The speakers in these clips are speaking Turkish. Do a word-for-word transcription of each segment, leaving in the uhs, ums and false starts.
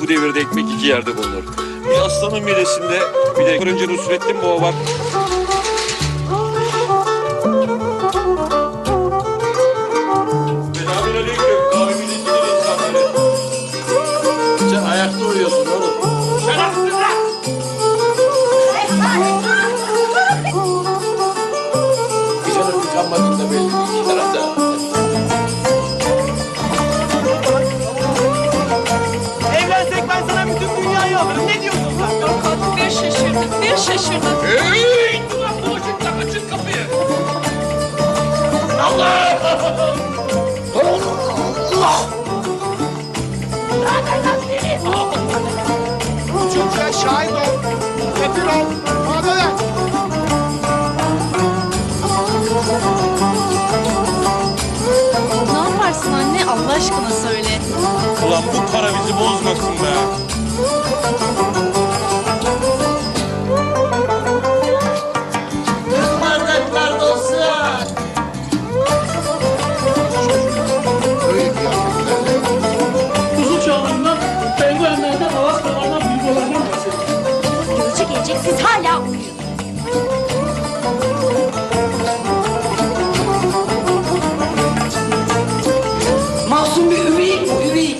bu devirde ekmek iki yerde bulunur. Bir aslanın midesinde bir de önce Nusrettin Baba var. Selamünaleyküm. Kahvemizi içtiğin insanları. Sen ayakta uyuyorsun oğlum. Şerefsiz lan! Gecenin tıkanmadığında belli değil herhalde. Evlensek ben sana bütün dünyayı alırım. Ne diyorsun sen? Yok artık bir şaşırdık, bir şaşırdık. Hey! Ulan bulaşıkla açın kapıyı. Allah! Bu çocuğa şahit ol. Kefil ol. Bana ver. Ne yaparsın anne? Allah aşkına söyle. Ulan bu para bizi bozmasın be. Bardaklar dolsun. Öyle kıyafetlerle. Kuzu çağlarından, penguenlerden, alaskalardan, bilgolardan bahsediyor. Gözcü gelecek, siz hala uyuyun. Masum bir üveyik bu, üveyik.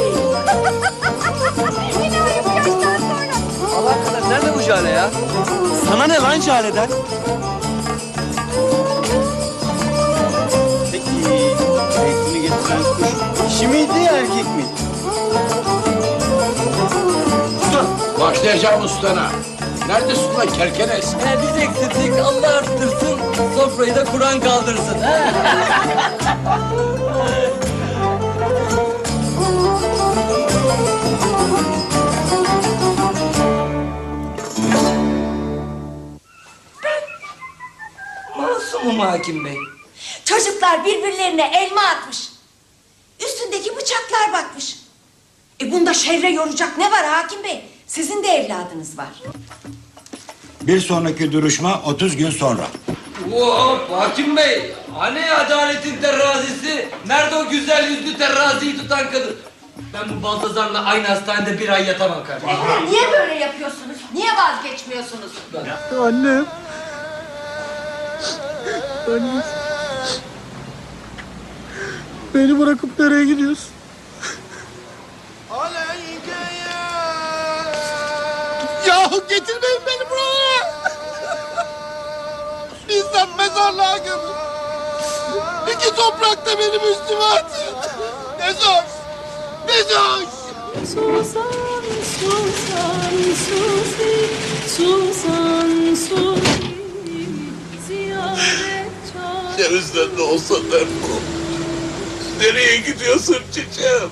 Allah kadar nerede bu Jale ya? Sana ne lan Jale'den? Peki zeytini getiren kuş dişi miydi erkek miydi? Başlayacağım ustana. Neredesin lan kerkenes? He, biz eksildik, Allah arttırsın, sofrayı da Kur'an kaldırsın. He? Masumum hakim bey. Çocuklar birbirlerine elma atmış. Üstündeki bıçaklar batmış. E bunda şerre yoracak ne var hakim bey? Sizin de evladınız var. Bir sonraki duruşma otuz gün sonra. Hop hakim bey, hani adaletin terazisi? Nerede o güzel yüzlü teraziyi tutan kadın? Ben bu Baltazar'la aynı hastanede bir ay yatamam kardeşim. Efendim niye böyle yapıyorsunuz? Niye vazgeçmiyorsunuz? Annem. Annem. Beni bırakıp nereye gidiyorsun? Yahu getirmeyin beni buraya! İnsan mezarlığa gömün. İki toprakta benim üstüme atın. Ne zor! Ne zor! Susan, susan, susi, susan, susi, ziyaret çağır. Denizden de olsa derdim. Nereye gidiyorsun çiçeğim?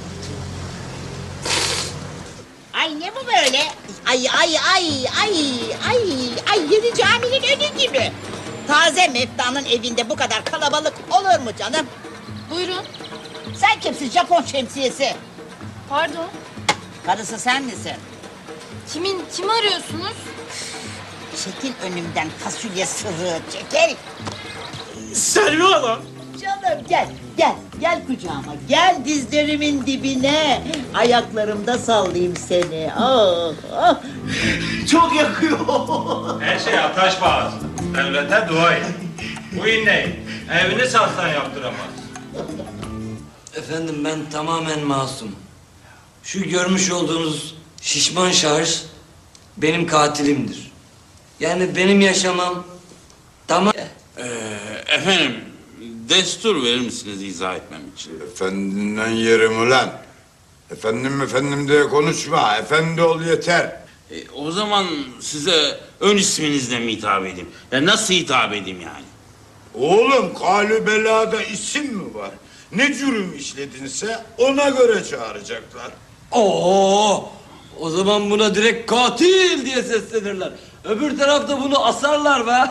Ay ne bu böyle? Ay ay ay ay ay ay yeni caminin önü gibi. Taze Mefta'nın evinde bu kadar kalabalık olur mu canım? Buyurun. Sen kimsin Japon şemsiyesi? Pardon. Karısı sen misin? Kimin, kimi arıyorsunuz? Çekil önümden fasulye sırrı çekil. Selvi Hanım. Canım gel gel gel kucağıma gel dizlerimin dibine. Ayaklarımda sallayayım seni. Oh, oh. Çok yakıyor. Her şey ataş bağırsın. Devlete dua et. Bu inneyi evini satsan yaptıramaz. Efendim ben tamamen masum. Şu görmüş olduğunuz şişman şahıs benim katilimdir. Yani benim yaşamam tamam. Ee, efendim, destur verir misiniz izah etmem için? Efendinden yerim ulan. Efendim efendim diye konuşma. Efendi ol yeter. E, o zaman size ön isminizle mi hitap edeyim? Ya nasıl hitap edeyim yani? Oğlum kalü belada isim mi var? Ne cürüm işledinse ona göre çağıracaklar. Oo, o zaman buna direkt katil diye seslenirler. Öbür tarafta bunu asarlar be.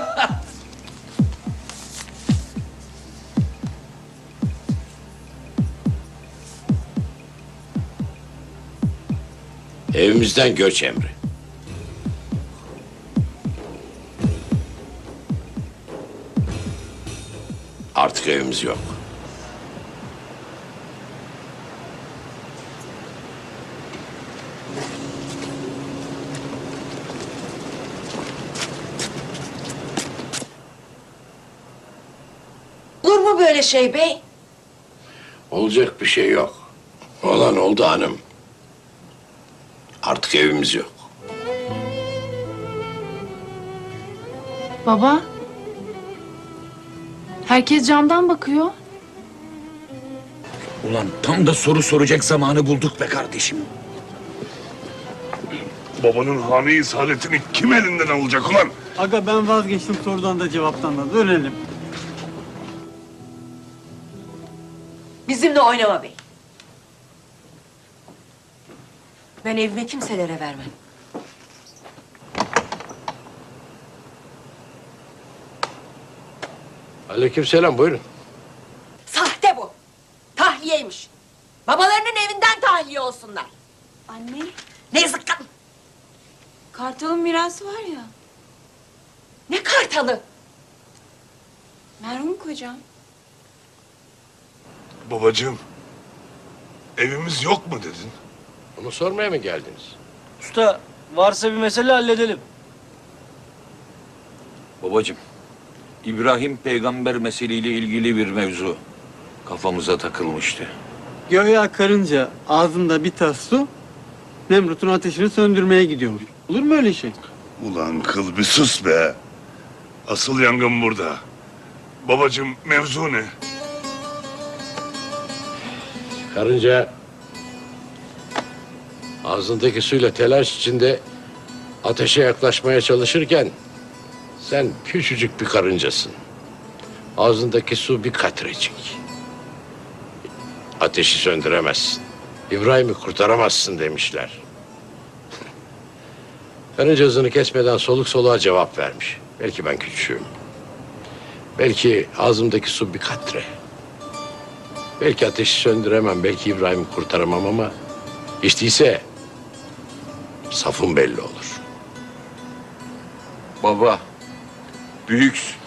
Evimizden göç emri. Artık evimiz yok. mu böyle şey bey? Olacak bir şey yok. Olan oldu hanım. Artık evimiz yok. Baba. Herkes camdan bakıyor. Ulan tam da soru soracak zamanı bulduk be kardeşim. Babanın hane isaletini kim elinden alacak ulan? Aga ben vazgeçtim sorudan da cevaptan da. Dönelim. Bizimle oynama bey. Ben evimi kimselere vermem. Aleykümselam, buyurun. Sahte bu. Tahliyeymiş. Babalarının evinden tahliye olsunlar. Anne, Ne zıkkın? Kartal'ın mirası var ya. Ne kartalı? Merhum kocam. Babacığım, evimiz yok mu dedin? Onu sormaya mı geldiniz? Usta varsa bir mesele halledelim. Babacığım, İbrahim peygamber meseleyle ilgili bir mevzu kafamıza takılmıştı. Göğe karınca ağzında bir tas su Nemrut'un ateşini söndürmeye gidiyormuş. Olur mu öyle şey? Ulan kıl bir sus be. Asıl yangın burada. Babacığım, mevzu ne? Karınca ağzındaki suyla telaş içinde ateşe yaklaşmaya çalışırken sen küçücük bir karıncasın. Ağzındaki su bir katrecik. Ateşi söndüremezsin. İbrahim'i kurtaramazsın demişler. Karınca hızını kesmeden soluk soluğa cevap vermiş. Belki ben küçüğüm. Belki ağzımdaki su bir katre. Belki ateşi söndüremem, belki İbrahim'i kurtaramam ama hiç değilse safım belli olur. Baba, büyüksün.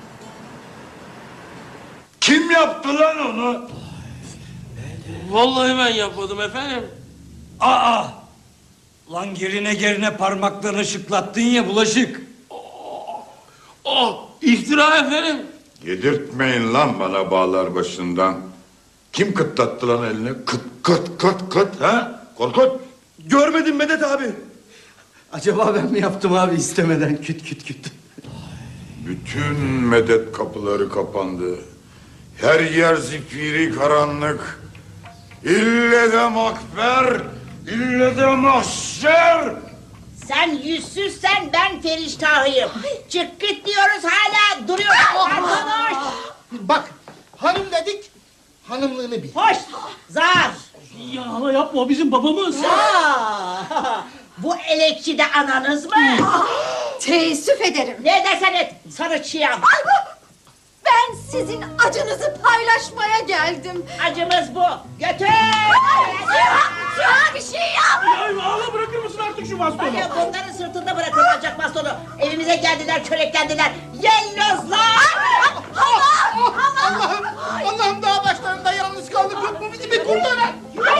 Kim yaptı lan onu? Vallahi ben yapmadım efendim. Aa! Lan gerine gerine parmaklarını şıklattın ya bulaşık. Oh, iftira efendim. Yedirtmeyin lan bana bağlar başından. Kim kıtlattı lan elini? Kıt kıt kıt kıt ha? Korkut. Görmedim Medet abi. Acaba ben mi yaptım abi istemeden küt küt küt. Bütün medet kapıları kapandı. Her yer zifiri karanlık. İlle de makber, ille de mahşer. Sen yüzsüzsen ben Feriştahıyım. Çık git diyoruz hala duruyorsun. Arkadaş. Bak hanım dedik hanımlığını bil. Hoş. Zar. Ya hala yapma bizim babamız. Aa, bu elekçi de ananız mı? Teessüf ederim. Ne desen et sarı çiyan. Ben sizin acınızı paylaşmaya geldim. Acımız bu. Götür. Ya bir şey yap. Ya hala bırakır mısın artık şu bastonu? Ya bunların sırtında bırakılacak bastonu. Evimize geldiler, çöreklendiler. Yellozlar! Allah'ım Allah'ım dağ başlarında yalnız kaldık yok mu bizi bir kurtaran?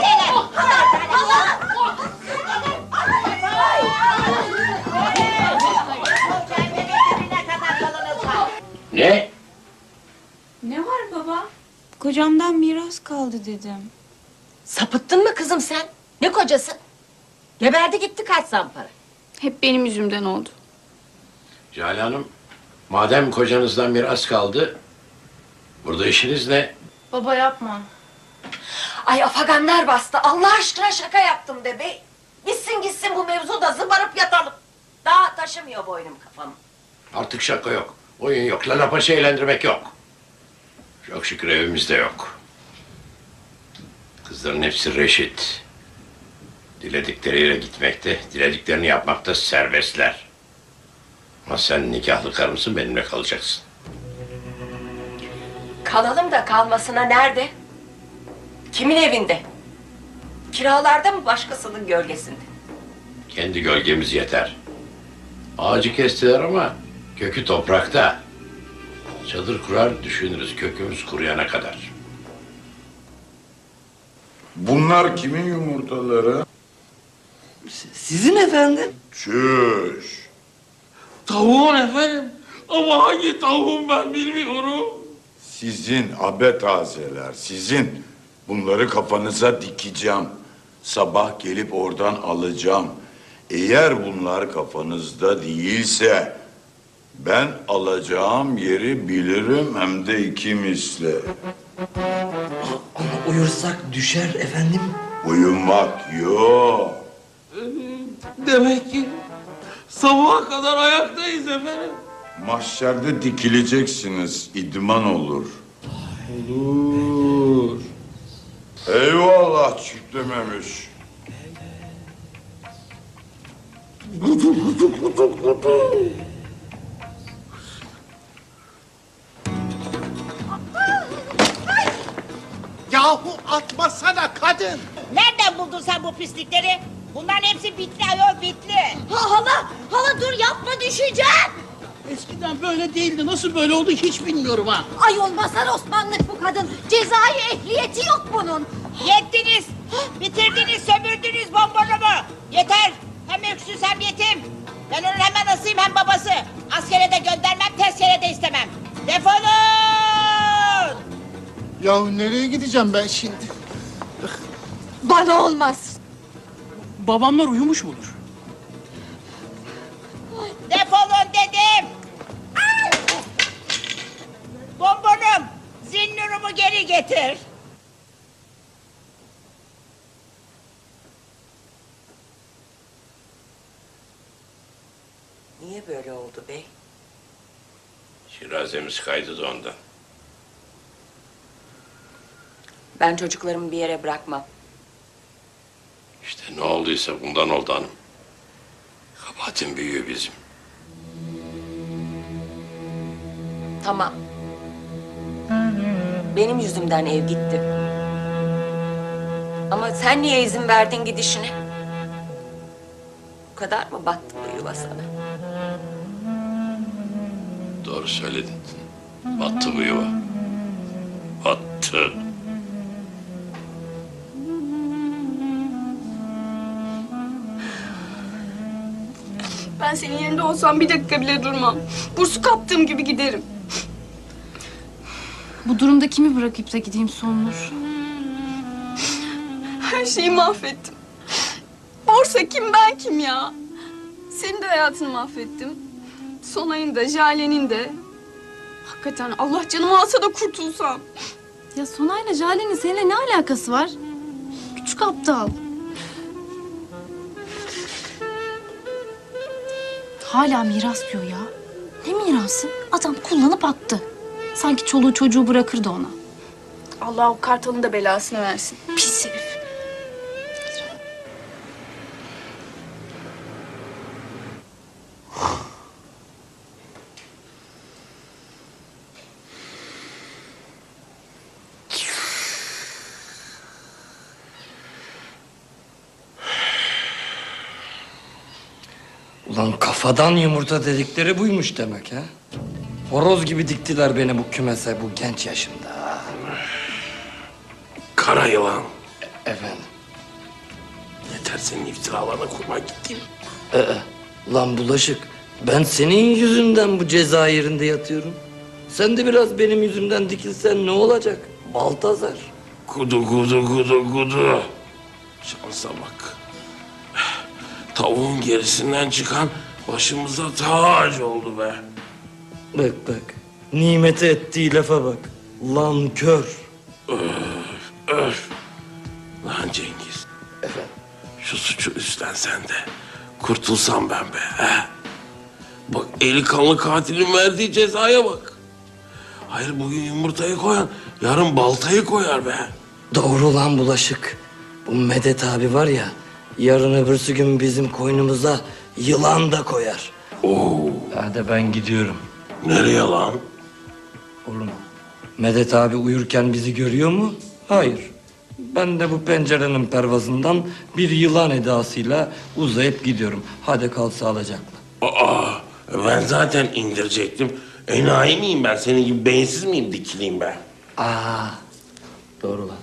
Ne? Ne var baba? Kocamdan miras kaldı dedim. Sapıttın mı kızım sen? Ne kocası? Geberdi gitti kaç zampara. Hep benim yüzümden oldu. Cale Hanım, madem kocanızdan miras kaldı, burada işiniz ne? Baba yapma. Ay afaganlar bastı. Allah aşkına şaka yaptım de be. Gitsin gitsin bu mevzu da zıbarıp yatalım. Daha taşımıyor boynum kafamı. Artık şaka yok, oyun yok, Lala Paşa eğlendirmek yok. Çok şükür evimizde yok. Kızların hepsi reşit. Diledikleriyle gitmekte, dilediklerini yapmakta serbestler. Ama sen nikahlı karımsın, benimle kalacaksın. Kalalım da kalmasına nerede? Kimin evinde? Kiralarda mı başkasının gölgesinde? Kendi gölgemiz yeter. Ağacı kestiler ama kökü toprakta. Çadır kurar düşünürüz kökümüz kuruyana kadar. Bunlar kimin yumurtaları? Sizin efendim. Çüş. Tavuğun efendim. Ama hangi tavuğum ben bilmiyorum. Sizin abe tazeler, sizin. Bunları kafanıza dikeceğim. Sabah gelip oradan alacağım. Eğer bunlar kafanızda değilse ben alacağım yeri bilirim hem de iki misli. Ama uyursak düşer efendim. Uyumak yok. Demek ki sabaha kadar ayaktayız efendim. Mahşerde dikileceksiniz, idman olur. Olur. Eyvallah çiftlememiş. Yahu atmasana kadın. Nereden buldun sen bu pislikleri? Bunların hepsi bitli ayol bitli. Ha, hala, hala dur yapma düşeceğim. Eskiden böyle değildi. Nasıl böyle oldu hiç bilmiyorum ha. Ayol Mazhar Osmanlık bu kadın. Cezai ehliyeti yok bunun. Yettiniz. Bitirdiniz, sömürdünüz bonbonumu. Yeter. Hem öksüz hem yetim. Ben onun hem anasıyım hem babası. Askere de göndermem, tezkere de istemem. Defolun! Yahu nereye gideceğim ben şimdi? Bana olmaz. Babamlar uyumuş mudur? Defolun dedim. Ay! Bonbonum, zinnurumu geri getir. Niye böyle oldu bey? Şirazemiz kaydı da ondan. Ben çocuklarımı bir yere bırakmam. İşte ne olduysa bundan oldu hanım. Kabahatin büyüğü bizim. Tamam. Benim yüzümden ev gitti. Ama sen niye izin verdin gidişine? Bu kadar mı battı bu yuva sana? Doğru söyledin. Battı bu yuva. Battı. Ben senin yerinde olsam bir dakika bile durmam. Bursu kaptığım gibi giderim. Bu durumda kimi bırakıp da gideyim Sonnur? Her şeyi mahvettim. Borsa kim, ben kim ya? Senin de hayatını mahvettim. Sonay'ın da, Jale'nin de. Hakikaten Allah canımı alsa da kurtulsam. Ya Sonay'la Jale'nin seninle ne alakası var? Küçük aptal. Hala miras diyor ya. Ne mirası? Adam kullanıp attı. Sanki çoluğu çocuğu bırakırdı ona. Allah o kartalın da belasını versin. Pis herif. Ulan kafadan yumurta dedikleri buymuş demek ha. Horoz gibi diktiler beni bu kümese bu genç yaşımda. Kara yılan. Efendim? Yeter senin iftiralarına kurban gittiğim. Ee, lan bulaşık. Ben senin yüzünden bu Cezayir'inde yatıyorum. Sen de biraz benim yüzümden dikilsen ne olacak? Baltazar. Kudu kudu kudu kudu. Şansa bak. Tavuğun gerisinden çıkan başımıza tac oldu be. Bak bak. Nimete ettiği lafa bak. Lan kör. Öf öf. Lan Cengiz. Efendim? Şu suçu üstlensen de kurtulsam ben be. He? Bak eli kanlı katilin verdiği cezaya bak. Hayır bugün yumurtayı koyan yarın baltayı koyar be. Doğru lan bulaşık. Bu Medet abi var ya, yarın öbürsü gün bizim koynumuza yılan da koyar. Oo. Hadi ben gidiyorum. Nereye lan? Oğlum, Medet abi uyurken bizi görüyor mu? Hayır. Ben de bu pencerenin pervazından bir yılan edasıyla uzayıp gidiyorum. Hadi kal sağlıcakla. Aa, ben zaten indirecektim. Enayi miyim ben? Senin gibi beyinsiz miyim dikileyim ben? Aa, doğru lan.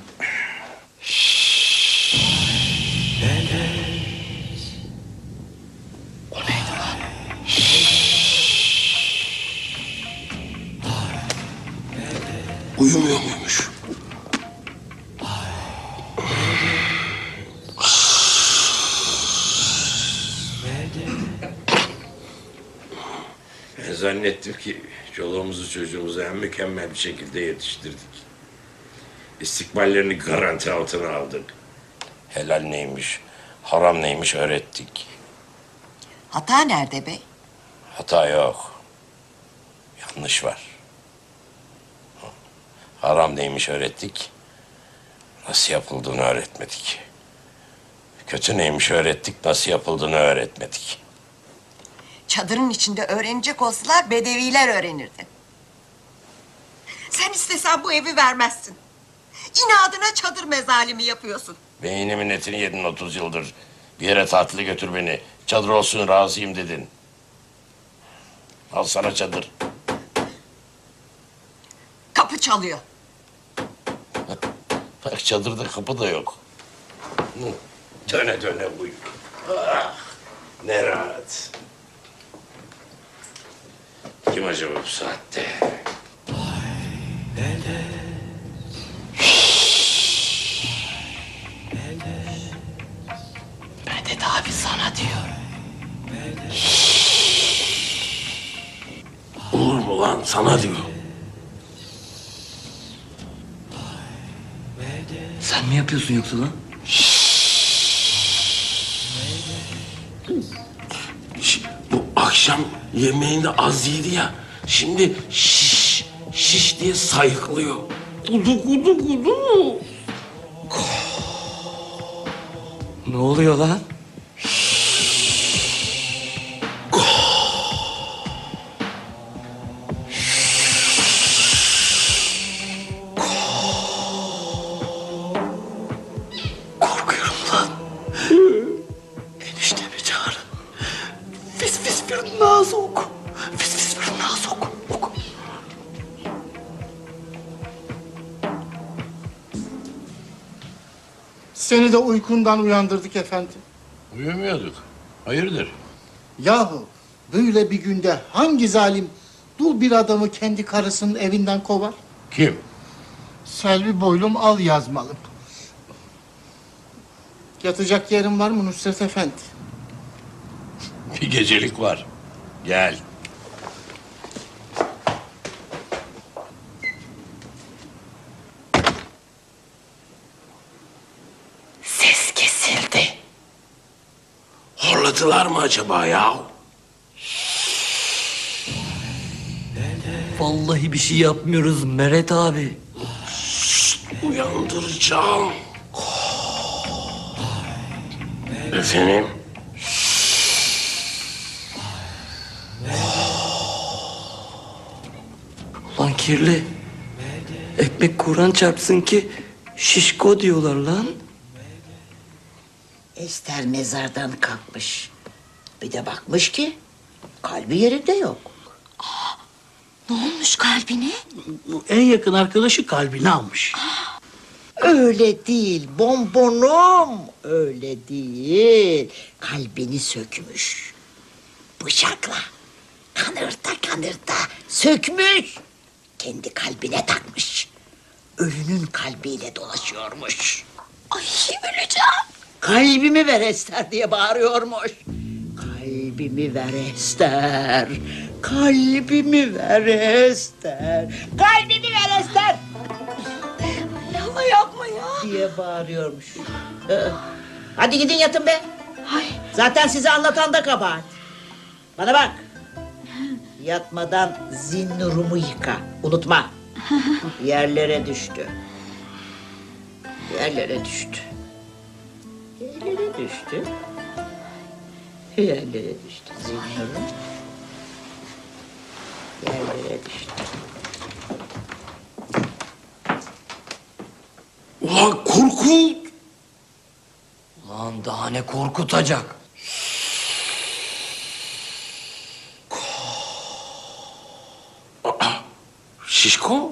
O neydi lan? uyumuyor muymuş? Ben zannettim ki çoluğumuzu çocuğumuzu en mükemmel bir şekilde yetiştirdik. İstikballerini garanti altına aldık. Helal neymiş, haram neymiş öğrettik. Hata nerede bey? Hata yok. Yanlış var. Haram neymiş öğrettik. Nasıl yapıldığını öğretmedik. Kötü neymiş öğrettik. Nasıl yapıldığını öğretmedik. Çadırın içinde öğrenecek olsalar bedeviler öğrenirdi. Sen istesen bu evi vermezsin. İnadına çadır mezalimi yapıyorsun. Beynimin etini yedin otuz yıldır. Bir yere tatile götür beni. Çadır olsun razıyım dedin. Al sana çadır. Kapı çalıyor. Bak çadırda kapı da yok. Hı, döne döne uyu. Ah, ne rahat. Kim acaba bu saatte? Medet abi sana diyor. Olur mu lan? Sana diyor. Sen mi yapıyorsun yoksa lan? Şş, bu akşam yemeğinde az yedi ya. Şimdi şiş, şiş diye sayıklıyor. Kudu kudu kudu. Ne oluyor lan? Korkuyorum lan. Eniştemi çağır. Fis fis bir naz oku. Fis fis bir naz oku. Oku. Seni de uykundan uyandırdık efendim. Uyumuyorduk. Hayırdır? Yahu böyle bir günde hangi zalim dul bir adamı kendi karısının evinden kovar? Kim? Selvi boylum al yazmalım. Yatacak yerin var mı Nusret Efendi? Bir gecelik var. Gel. Ses kesildi. Horladılar mı acaba ya? Vallahi bir şey yapmıyoruz Meret abi. Uyandıracağım. Efendim? Lan kirli. Ekmek Kur'an çarpsın ki şişko diyorlar lan. Ester mezardan kalkmış. Bir de bakmış ki kalbi yerinde yok. Ne olmuş kalbine? Bu en yakın arkadaşı kalbini almış. Öyle değil bonbonum. Öyle değil. Kalbini sökmüş. Bıçakla. Kanırta kanırta sökmüş. Kendi kalbine takmış. Ölünün kalbiyle dolaşıyormuş. Ay öleceğim. Kalbimi ver Ester diye bağırıyormuş. Kalbimi ver Ester. Kalbimi ver Ester. Kalbimi ver Ester. Ama yapma ya. Diye bağırıyormuş. Ee, Hadi gidin yatın be. Zaten size anlatan da kabahat. Bana bak. Yatmadan zinnurumu yıka. Unutma. Yerlere düştü. Yerlere düştü. Yerlere düştü. Yerlere düştü zinnurum. Yerlere düştü. Ulan korkut! Lan daha ne korkutacak? Şişko?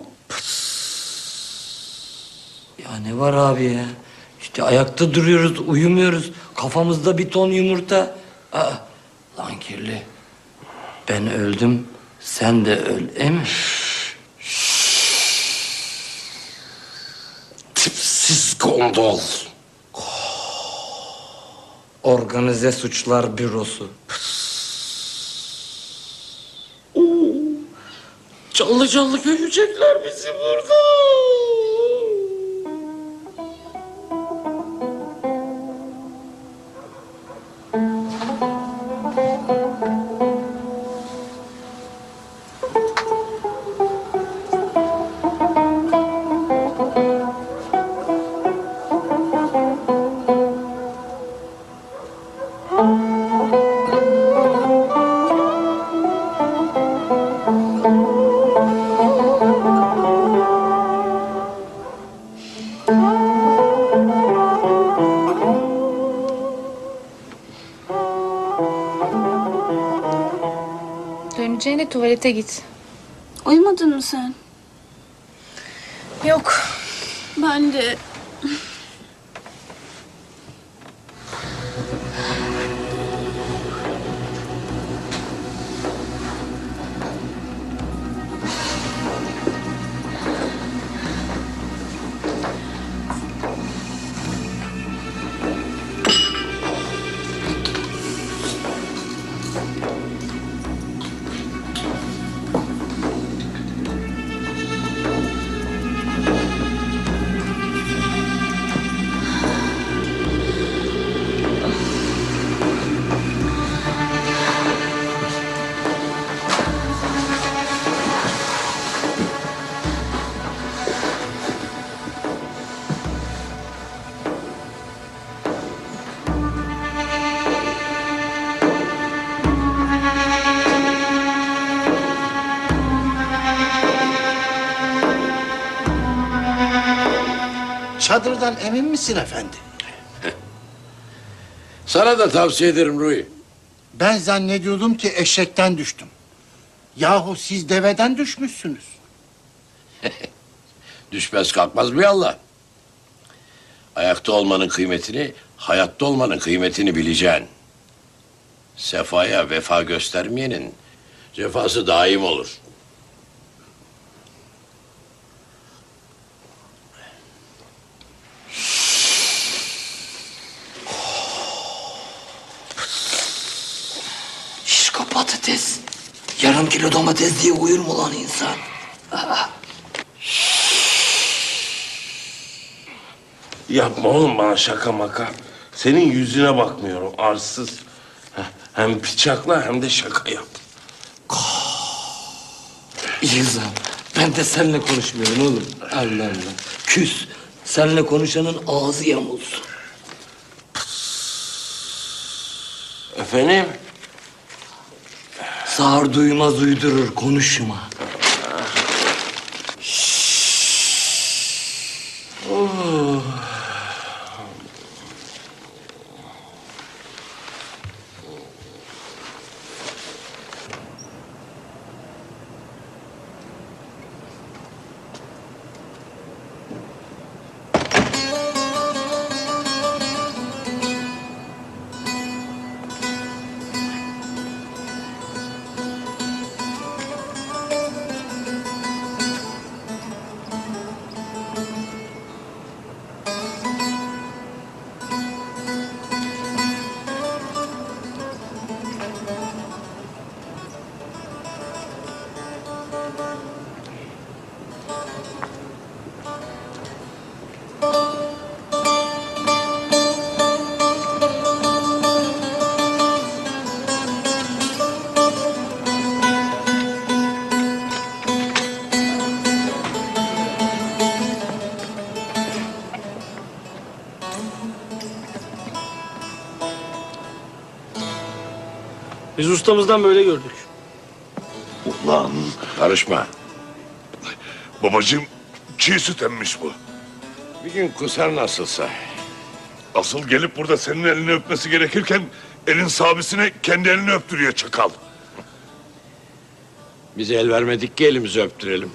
Ya ne var abi ya? İşte ayakta duruyoruz, uyumuyoruz. Kafamızda bir ton yumurta. Aa, lan kirli. Ben öldüm, sen de öl, e mi? Gondol. Organize Suçlar Bürosu. Canlı canlı görecekler bizi burada. Döneceğine tuvalete git. Uyumadın mı sen? Yok. Ben de. Çadırdan emin misin efendi? Sana da tavsiye ederim Rui. Ben zannediyordum ki eşekten düştüm. Yahu siz deveden düşmüşsünüz. Düşmez kalkmaz bir Allah. Ayakta olmanın kıymetini, hayatta olmanın kıymetini bileceksin. Sefaya vefa göstermeyenin cefası daim olur. Şişko patates. Yarım kilo domates diye uyur mu lan insan? Aa. Yapma oğlum bana şaka maka. Senin yüzüne bakmıyorum arsız. Heh, hem bıçakla hem de şaka yap. İyiyiz abi. Ben de seninle konuşmuyorum oğlum. Allah Allah. Küs. Seninle konuşanın ağzı yamulsun. Efendim? Sağır duymaz uydurur, konuşma. Oh. Biz ustamızdan böyle gördük. Ulan. Karışma. Babacığım çiğ süt emmiş bu. Bir gün kusar nasılsa. Asıl gelip burada senin elini öpmesi gerekirken elin sabisine kendi elini öptürüyor çakal. Biz el vermedik ki elimizi öptürelim.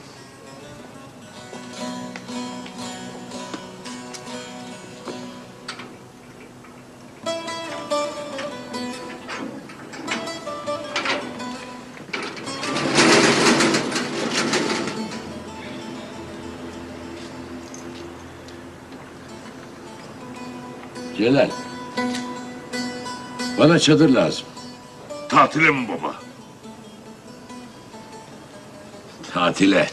Celal. Bana çadır lazım. Tatile mi baba? Tatile.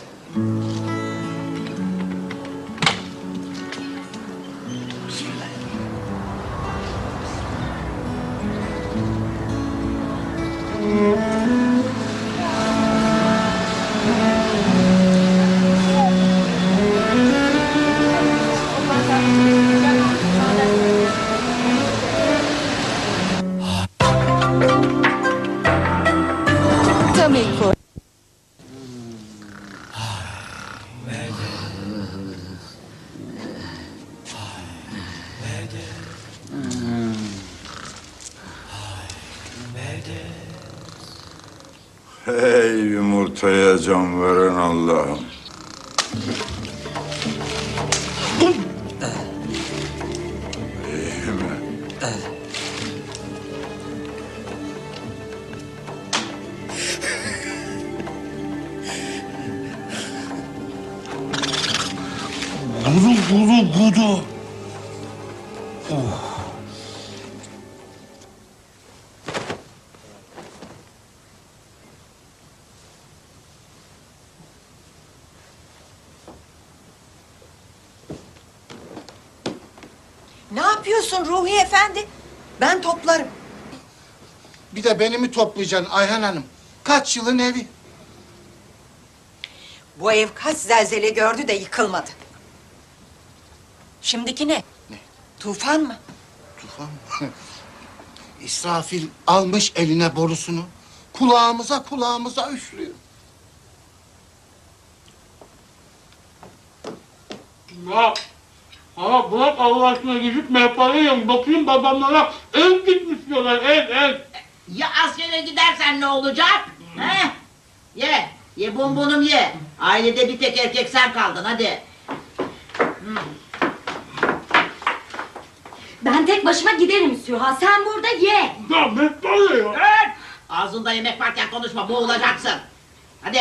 Tamiko. Hey yumurtaya can veren Allah'ım. İyi mi? Gudu gudu gudu. Oh. Ne yapıyorsun Ruhi Efendi? Ben toplarım. Bir de beni mi toplayacaksın Ayhan Hanım? Kaç yılın evi? Bu ev kaç zelzele gördü de yıkılmadı. Şimdiki ne? Ne? Tufan mı? Tufan mı? İsrafil almış eline borusunu. Kulağımıza kulağımıza üflüyor. Ya, ama bırak Allah aşkına gidip mehparayım. Bakayım babamlara ev gitmiş diyorlar, ev, ev. Ya askere gidersen ne olacak? He? Ye, ye bonbonum ye. Ailede bir tek erkek sen kaldın, hadi. Ben tek başıma giderim Süha. Sen burada ye. Ya mehpare ya. Evet. Ağzında yemek varken konuşma, boğulacaksın. Hadi.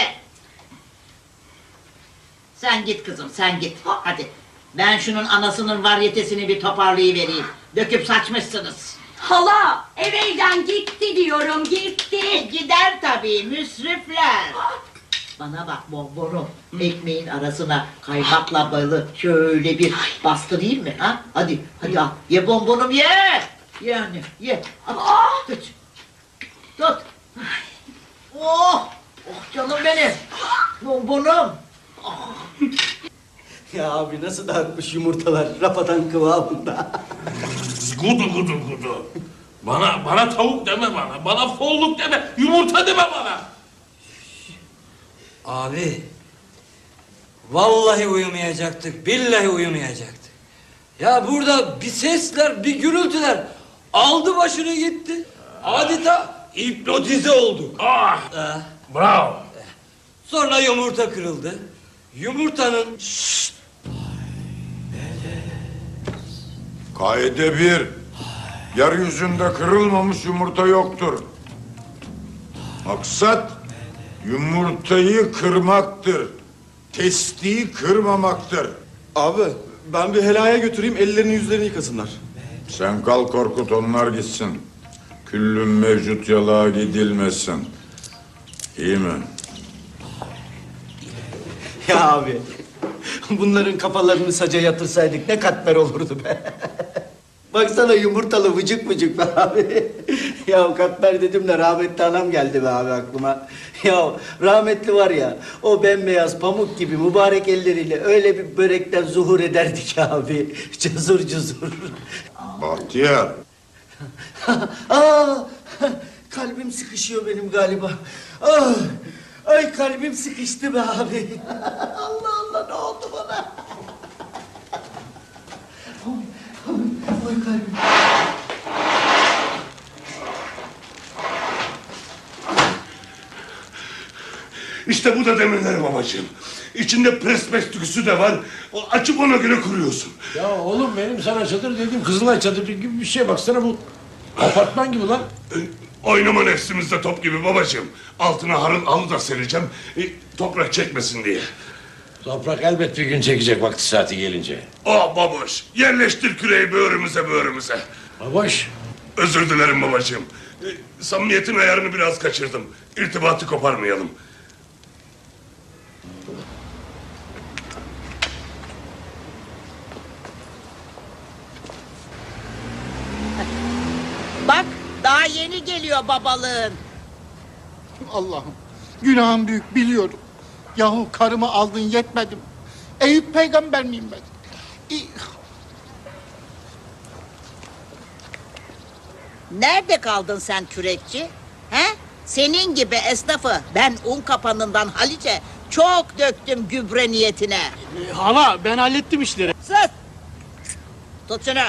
Sen git kızım, sen git. Hadi. Ben şunun anasının varyetesini bir toparlayıvereyim. Döküp saçmışsınız. Hala ev elden gitti diyorum, gitti. Gider tabii, müsrifler. Bana bak bonbonu, ekmeğin arasına kaymakla balı şöyle bir bastırayım mı? Ha? Hadi, hadi al. Ye bonbonum ye. Ye anne, ye. Al, tut. Tut. Oh, oh canım benim. Bonbonum. Ya abi nasıl dağıtmış yumurtalar rapadan kıvamında. Gudu gudu gudu. Bana bana tavuk deme bana. Bana folluk deme. Yumurta deme bana. Abi, vallahi uyumayacaktık, billahi uyumayacaktık. Ya burada bir sesler, bir gürültüler aldı başını gitti. Adeta hipnotize olduk. Ah, Ee, bravo. Sonra yumurta kırıldı. Yumurtanın... Kaide bir. Yeryüzünde kırılmamış yumurta yoktur. Maksat yumurtayı kırmaktır. Testiyi kırmamaktır. Abi ben bir helaya götüreyim ellerini yüzlerini yıkasınlar. Sen kal Korkut, onlar gitsin. Küllüm mevcut yalağa gidilmesin. İyi mi? Ya abi bunların kafalarını saca yatırsaydık ne katmer olurdu be. Baksana yumurtalı vıcık vıcık be abi. Ya katmer dedim de rahmetli anam geldi be abi aklıma. Ya rahmetli var ya o bembeyaz pamuk gibi mübarek elleriyle öyle bir börekten zuhur ederdik abi. Cızır cızır. Bahtiyar. Aa, kalbim sıkışıyor benim galiba. Ah, ay kalbim sıkıştı be abi. Allah Allah ne oldu bana? Ay kalbim. İşte bu da demirler babacığım. İçinde presbestüsü de var. O açıp ona göre kuruyorsun. Ya oğlum benim sana çadır dediğim Kızılay çadırı gibi bir şey. Baksana bu apartman gibi lan. E, oynama nefsimizde top gibi babacığım. Altına harıl alı da sereceğim. E, toprak çekmesin diye. Toprak elbet bir gün çekecek vakti saati gelince. Oh baboş, yerleştir küreği böğrümüze böğrümüze. Baboş. Özür dilerim babacığım. Ee, samimiyetin ayarını biraz kaçırdım. İrtibatı koparmayalım. Bak daha yeni geliyor babalığın. Allah'ım günahım büyük biliyorum. Yahu karımı aldın yetmedim. Eyüp peygamber miyim ben? İ- Nerede kaldın sen kürekçi? He? Senin gibi esnafı ben un kapanından Halice çok döktüm gübre niyetine. Hala ben hallettim işleri. Sus! Tut şunu.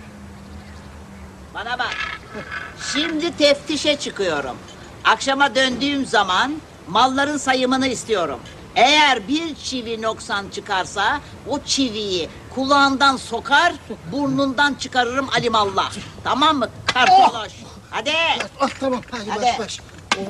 Bana bak. Şimdi teftişe çıkıyorum. Akşama döndüğüm zaman malların sayımını istiyorum. Eğer bir çivi noksan çıkarsa o çiviyi kulağından sokar, burnundan çıkarırım alimallah. Tamam mı? Kartoloş. Hadi. Ah, tamam hadi, Hadi. baş baş.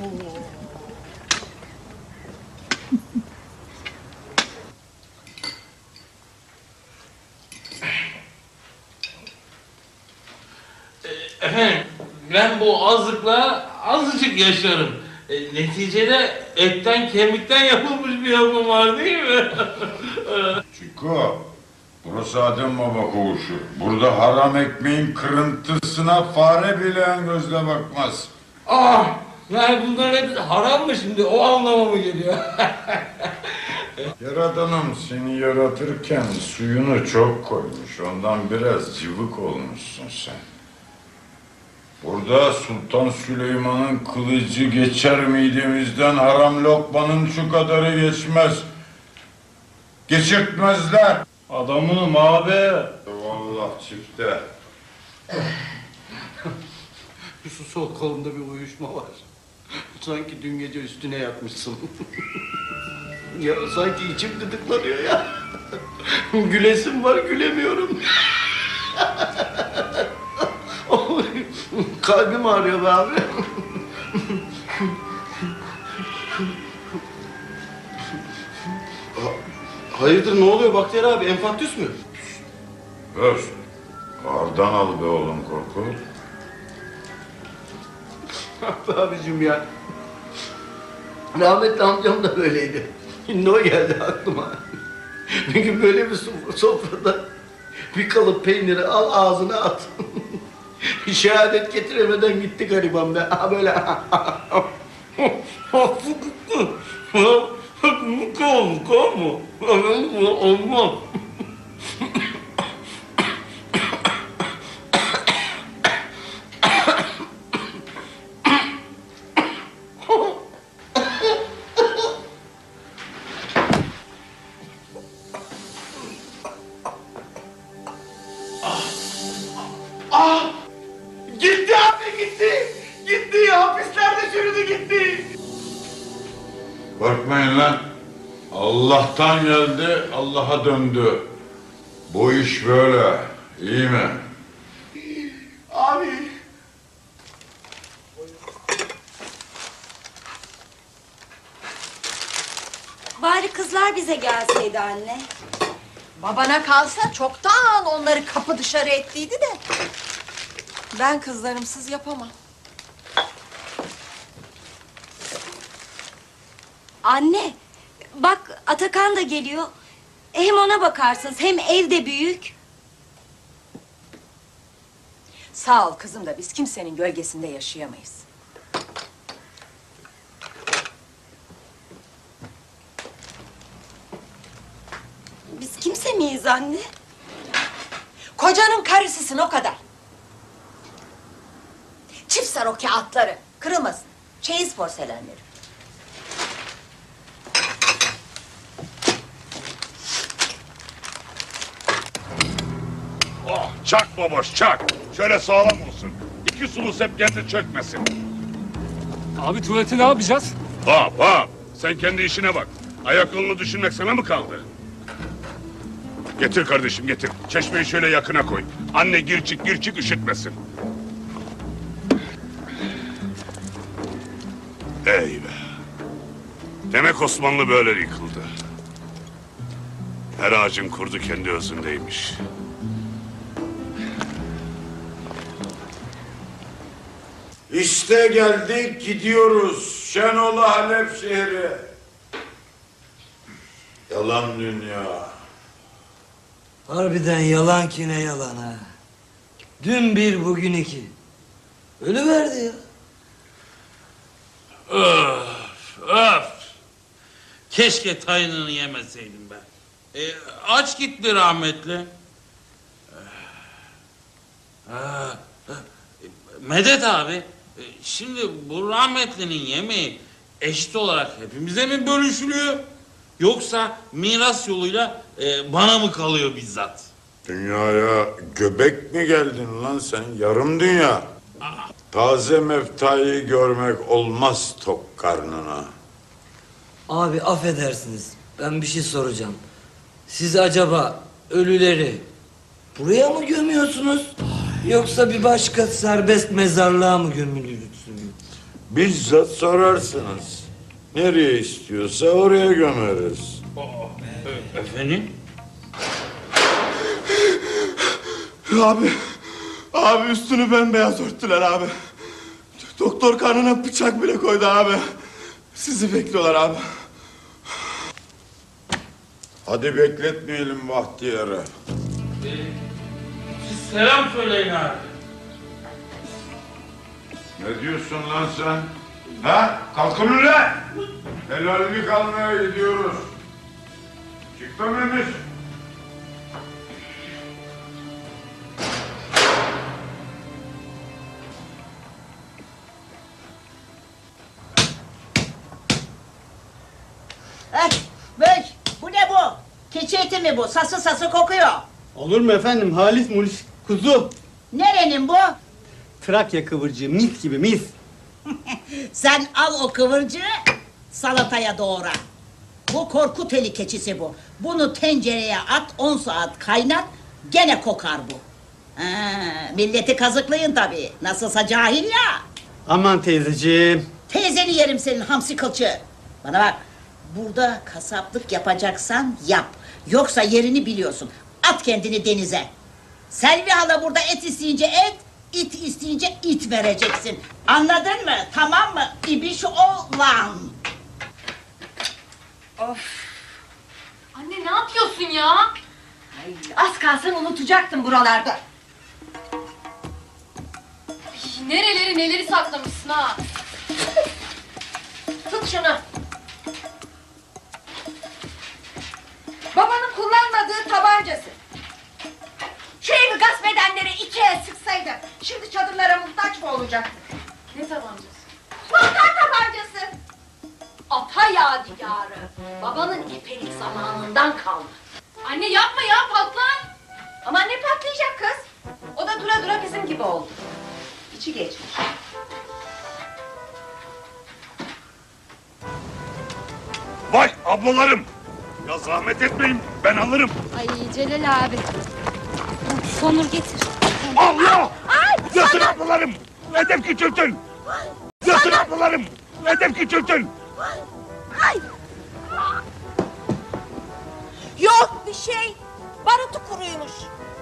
Efendim, ben bu azlıkla azıcık yaşarım. E, neticede etten kemikten yapılmış bir yapım var değil mi? Çiko, burası Adem Baba koğuşu. Burada haram ekmeğin kırıntısına fare bile en gözle bakmaz. Ah! Yani bunların hepsi haram mı şimdi? O anlama mı geliyor? Yaradanım seni yaratırken suyunu çok koymuş. Ondan biraz cıvık olmuşsun sen. Burada Sultan Süleyman'ın kılıcı geçer midemizden, haram lokmanın şu kadarı geçmez. Geçirtmezler. Adamım abi. Vallahi çifte. Şu sol kolumda bir uyuşma var. Sanki dün gece üstüne yatmışsın. Ya sanki içim gıdıklanıyor ya. Gülesim var gülemiyorum. Kalbim ağrıyor be abi. Hayırdır ne oluyor Bahtiyar abi? Enfarktüs mü? Öz. Ağırdan al be oğlum korku. Abicim ya. Rahmetli amcam da böyleydi. Şimdi o geldi aklıma. Bir gün böyle bir sofra- sofrada bir kalıp peyniri al ağzına at. Şehadet getiremeden gitti gariban be. Ha böyle. Kom, kom. Olmaz. Ah! Gitti abi gitti. Gitti. Hapislerde çürüdü gitti. Korkmayın lan. Allah'tan geldi, Allah'a döndü. Bu iş böyle. İyi mi? Abi. Bari kızlar bize gelseydi anne. Babana kalsa çoktan onları kapı dışarı ettiydi de. Ben kızlarımsız yapamam. Anne, bak Atakan da geliyor. Hem ona bakarsınız hem ev de büyük. Sağ ol kızım da biz kimsenin gölgesinde yaşayamayız. Biz kimse miyiz anne? Kocanın karısısın o kadar. Çift sar o kağıtları. Kırılmasın. Çeyiz porselenleri. Oh, çak baboş çak. Şöyle sağlam olsun. İki sulu sepkende çökmesin. Abi tuvaleti ne yapacağız? Hop hop. Sen kendi işine bak. Ayak yolunu düşünmek sana mı kaldı? Getir kardeşim getir. Çeşmeyi şöyle yakına koy. Anne gir çık gir çık üşütmesin. Ey be. Demek Osmanlı böyle yıkıldı. Her ağacın kurdu kendi özündeymiş. İşte geldik gidiyoruz. Şenolu Halep şehri. Yalan dünya. Harbiden yalan ki ne yalan ha. Dün bir bugün iki. Ölüverdi ya. Öf, öf. Keşke tayınını yemeseydim ben. E, aç gitti rahmetli. Ha, ha. Medet abi, e, şimdi bu rahmetlinin yemeği eşit olarak hepimize mi bölüşülüyor? Yoksa miras yoluyla e, bana mı kalıyor bizzat? Dünyaya göbek mi geldin lan sen? Yarım dünya. Taze meftayı görmek olmaz tok karnına. Abi affedersiniz. Ben bir şey soracağım. Siz acaba ölüleri buraya mı gömüyorsunuz? Yoksa bir başka serbest mezarlığa mı gömülürsünüz? Bizzat sorarsınız. Nereye istiyorsa oraya gömeriz. Efendim? Abi, abi üstünü bembeyaz örttüler abi. Doktor karnına bıçak bile koydu abi. Sizi bekliyorlar abi. Hadi bekletmeyelim Bahtiyar'ı. Siz selam söyleyin abi. Ne diyorsun lan sen? Ha? Kalkın ulan! Helallik almaya gidiyoruz. Çıktı mıymış? Eh, bey, bu ne bu? Keçi eti mi bu? Sası sası kokuyor. Olur mu efendim? Halis mulis kuzu. Nerenin bu? Trakya kıvırcığı mis gibi mis. Sen al o kıvırcığı, salataya doğra. Bu Korkuteli keçisi bu. Bunu tencereye at, on saat kaynat, gene kokar bu. Ha, milleti kazıklayın tabii. Nasılsa cahil ya. Aman teyzeciğim. Teyzeni yerim senin hamsi kılçı. Bana bak, burada kasaplık yapacaksan yap. Yoksa yerini biliyorsun. At kendini denize. Selvi hala burada et isteyince et, it isteyince it vereceksin. Anladın mı? Tamam mı? İbiş oğlan. Of. Anne ne yapıyorsun ya? Ay, az kalsın unutacaktım buralarda. Ay, nereleri neleri saklamışsın ha? Tut şunu. Babanın kullanmadığı tabancası. Şu evi gasp edenlere iki el sıksaydı, şimdi çadırlara muhtaç mı olacaktı? Ne tabancası? Muhtar tabancası. Ata yadigarı. Babanın epelik zamanından kalma. Anne yapma ya, patlar. Aman ne patlayacak kız? O da dura dura bizim gibi oldu. İçi geçmiş. Vay ablalarım! Ya zahmet etmeyin, ben alırım. Ay Celal abi. Sonur getir. Allah! Ay! Yatın ablalarım! Edep küçültün! Yatın ablalarım! Edep küçültün! Ay! Yok bir şey. Barutu kuruymuş.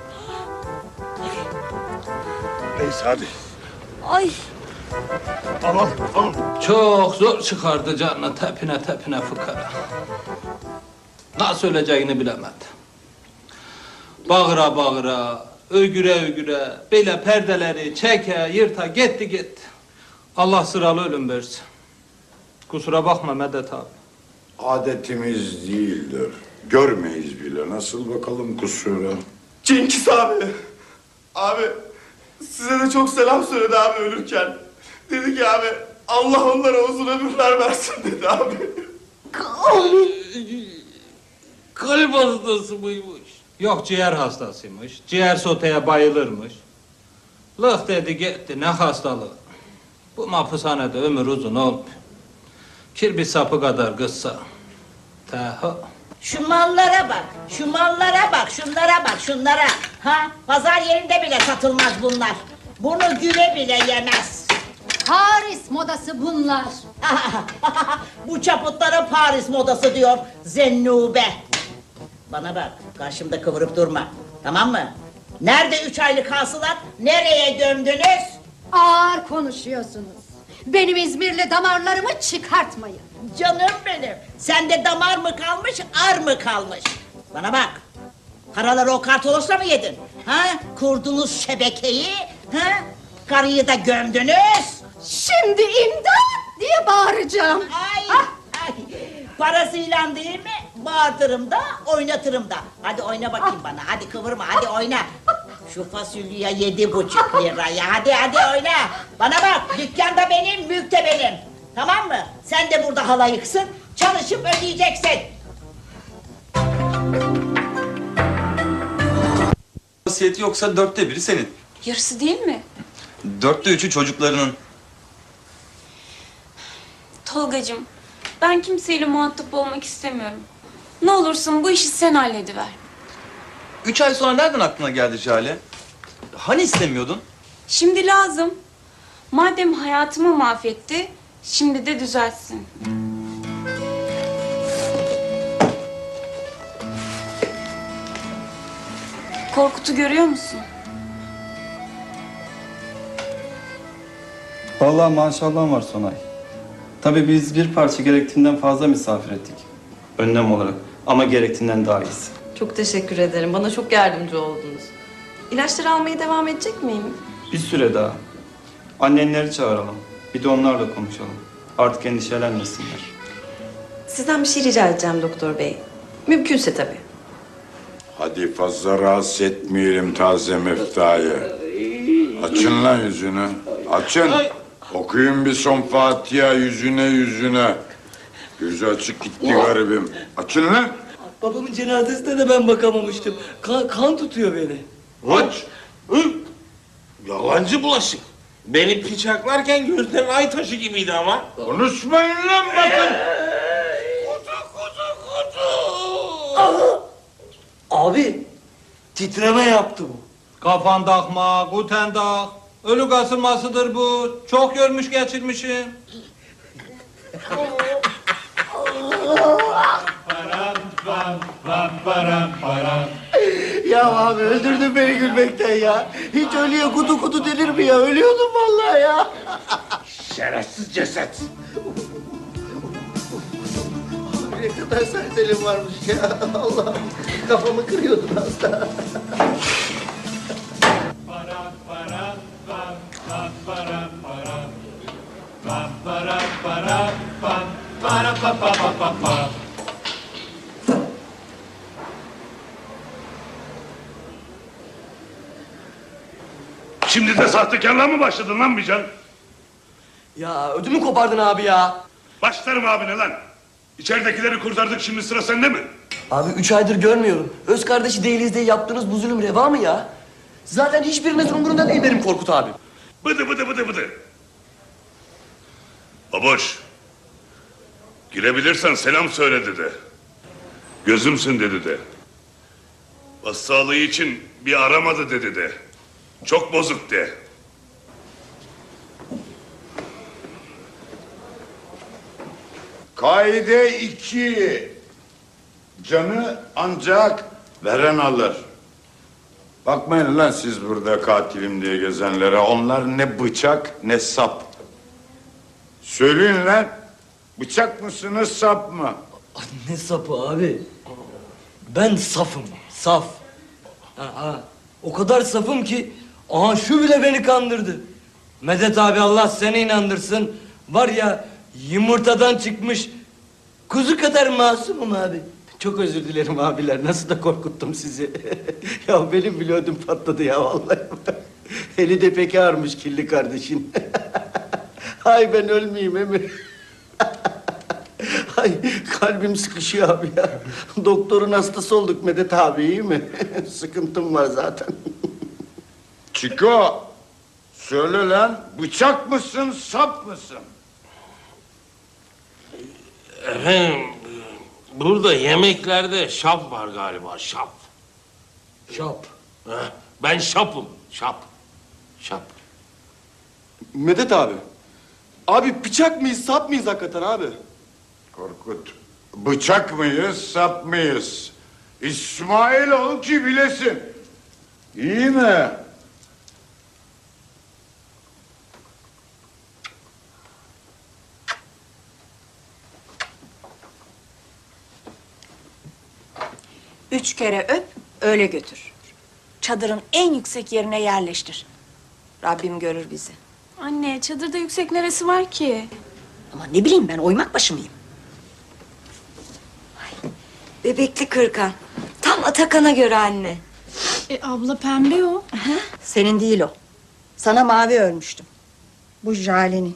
Neyse hadi. Ay! Al al al. Çok zor çıkardı canına tepine tepine fıkara. Nasıl öleceğini bilemedi. Bağıra bağıra, ögüre ögüre, böyle perdeleri çeke, yırta, gitti gitti. Allah sıralı ölüm versin. Kusura bakma Medet abi. Adetimiz değildir. Görmeyiz bile. Nasıl bakalım kusura? Cengiz abi. Abi, size de çok selam söyledi abi ölürken. Dedi ki abi, Allah onlara uzun ömürler versin dedi abi. Kalp hastası mıymış? Yok ciğer hastasıymış. Ciğer soteye bayılırmış. Lıh dedi gitti ne hastalığı. Bu mahpushanede ömür uzun olmuyor. Kirbi sapı kadar kıssa. Teha. Şu mallara bak, şu mallara bak, şunlara bak, şunlara. Ha, pazar yerinde bile satılmaz bunlar. Bunu güle bile yemez. Paris modası bunlar. Bu çaputlara Paris modası diyor Zennube. Bana bak, karşımda kıvırıp durma. Tamam mı? Nerede üç aylık hasılat? Nereye gömdünüz? Ağır konuşuyorsunuz. Benim İzmirli damarlarımı çıkartmayın. Canım benim. Sende damar mı kalmış, ar mı kalmış? Bana bak. Paraları o kartolosla mı yedin? Ha? Kurdunuz şebekeyi, ha? Karıyı da gömdünüz. Şimdi imdat diye bağıracağım. Ay, ay. Parasıyla değil mi? Bağırtırım da, oynatırım da. Hadi oyna bakayım bana. Hadi kıvırma, hadi oyna. Şu fasulye yedi buçuk liraya. Hadi hadi oyna. Bana bak, dükkan da benim, mülk de benim. Tamam mı? Sen de burada halayıksın. Çalışıp ödeyeceksin. Vasiyeti yoksa dörtte biri senin. Yarısı değil mi? Dörtte üçü çocuklarının. Tolgacığım, ben kimseyle muhatap olmak istemiyorum. Ne olursun bu işi sen hallediver. Üç ay sonra nereden aklına geldi Jale? Hani istemiyordun? Şimdi lazım. Madem hayatımı mahvetti, şimdi de düzeltsin. Korkut'u görüyor musun? Vallahi maşallah var Sonay. Tabii biz bir parça gerektiğinden fazla misafir ettik. Önlem olarak. Ama gerektiğinden daha iyisi. Çok teşekkür ederim. Bana çok yardımcı oldunuz. İlaçları almaya devam edecek miyim? Bir süre daha. Annenleri çağıralım. Bir de onlarla konuşalım. Artık endişelenmesinler. Sizden bir şey rica edeceğim doktor bey. Mümkünse tabii. Hadi fazla rahatsız etmeyelim taze meftayı. Açın lan yüzünü. Açın. Okuyun bir son Fatiha yüzüne yüzüne. Gözü açık gitti garibim. Açın lan. Babamın cenazesine de ben bakamamıştım. Kan, kan tutuyor beni. Aç. Hı? Yalancı bulaşık. Beni bıçaklarken gözlerin ay taşı gibiydi ama. Konuşmayın lan bakın. Abi, titreme yaptı bu. Kafan takma, guten tak. Ölü kasılmasıdır bu. Çok görmüş geçirmişim. Ya abi öldürdün beni gülmekten ya. Hiç ölüye kutu kutu denir mi ya? Ölüyordum vallahi ya. Şerefsiz ceset. Ne kadar serselim varmış ya. Allah'ım kafamı kırıyordun az daha. Şimdi de sahtekarlığa mı başladın lan Bican? Ya ödümü kopardın abi ya. Başlarım abine lan. İçeridekileri kurtardık, şimdi sıra sende mi? Abi üç aydır görmüyorum. Öz kardeşi değiliz diye yaptığınız bu zulüm reva mı ya? Zaten hiçbirinizin umurunda değil benim Korkut abi. Bıdı bıdı bıdı bıdı. Baboş. Girebilirsen selam söyle dedi. Gözümsün dedi de. Başsağlığı için bir aramadı dedi de. Çok bozuk de. Kaide iki. Canı ancak veren alır. Bakmayın lan siz burada katilim diye gezenlere. Onlar ne bıçak ne sap. Söyleyin lan. Bıçak mısınız sap mı? Ne sapı abi? Ben safım, saf. Aha, o kadar safım ki, aha şu bile beni kandırdı. Medet abi Allah seni inandırsın. Var ya yumurtadan çıkmış kuzu kadar masumum abi. Çok özür dilerim abiler. Nasıl da korkuttum sizi. Ya benim bile ödüm patladı ya vallahi. Eli de pek ağırmış kirli kardeşin. Ay ben ölmeyeyim Emir. Ay kalbim sıkışıyor abi ya. Doktorun hastası olduk Medet abi, iyi mi? Sıkıntım var zaten. Çiko, söyle lan. Bıçak mısın sap mısın? Efendim, burada yemeklerde şap var galiba, şap. Şap. Ha, ben şapım, şap. Şap. Medet abi. Abi bıçak mıyız, sap mıyız hakikaten abi? Korkut, bıçak mıyız, sap mıyız? İsmail ol ki bilesin. İyi mi? Üç kere öp, öyle götür. Çadırın en yüksek yerine yerleştir. Rabbim görür bizi. Anne çadırda yüksek neresi var ki? Ama ne bileyim ben, oymak başı mıyım? Bebekli kırkan. Tam Atakan'a göre anne. E abla pembe o. Senin değil o. Sana mavi örmüştüm. Bu Jale'nin.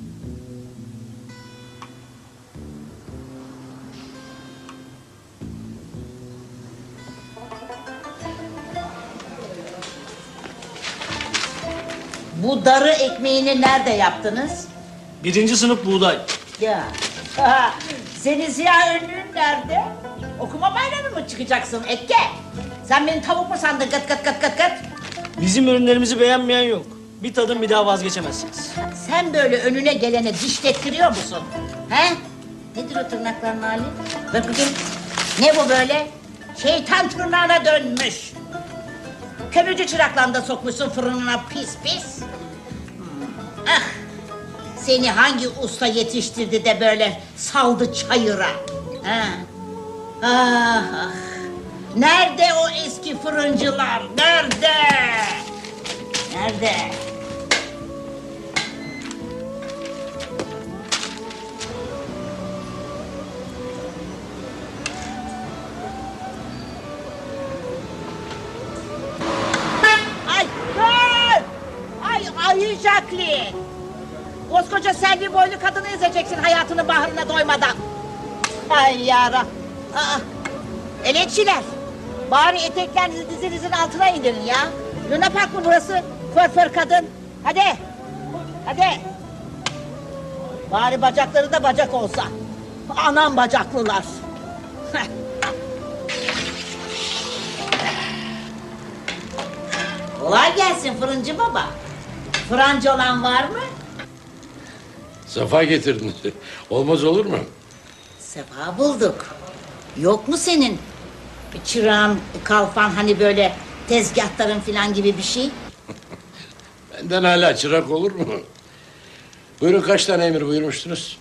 Bu darı ekmeğini nerede yaptınız? Birinci sınıf buğday. Ya. Ha, senin siyah önlüğün nerede? Okuma bayramı mı çıkacaksın Ekke? Sen beni tavuk mu sandın gıt gıt gıt gıt gıt? Bizim ürünlerimizi beğenmeyen yok. Bir tadın bir daha vazgeçemezsiniz. Sen böyle önüne gelene dişlettiriyor musun? He? Nedir o tırnakların hali? Bak bakayım. Ne bu böyle? Şeytan tırnağına dönmüş. Kömürcü çıraklığında sokmuşsun fırınına pis pis. Hmm, Ah! Seni hangi usta yetiştirdi de böyle saldı çayıra? Ha? Ah, ah. Nerede o eski fırıncılar? Nerede? Nerede? Ay dur! Ay ayı Jacqueline! Koskoca Selvi boylu kadını ezeceksin hayatının baharına doymadan. Ay yarabbim. Aa, elekçiler. Bari eteklerinizi dizinizin altına indirin ya. Luna Park mı burası? Fır fır kadın. Hadi. Hadi. Bari bacakları da bacak olsa. Anam bacaklılar. Heh. Kolay gelsin fırıncı baba. Fırancı olan var mı? Safa getirdin. Olmaz olur mu? Sefa bulduk. Yok mu senin bir çırağın, kalfan hani böyle tezgahların falan gibi bir şey? Benden hala çırak olur mu? Buyurun kaç tane emir buyurmuştunuz?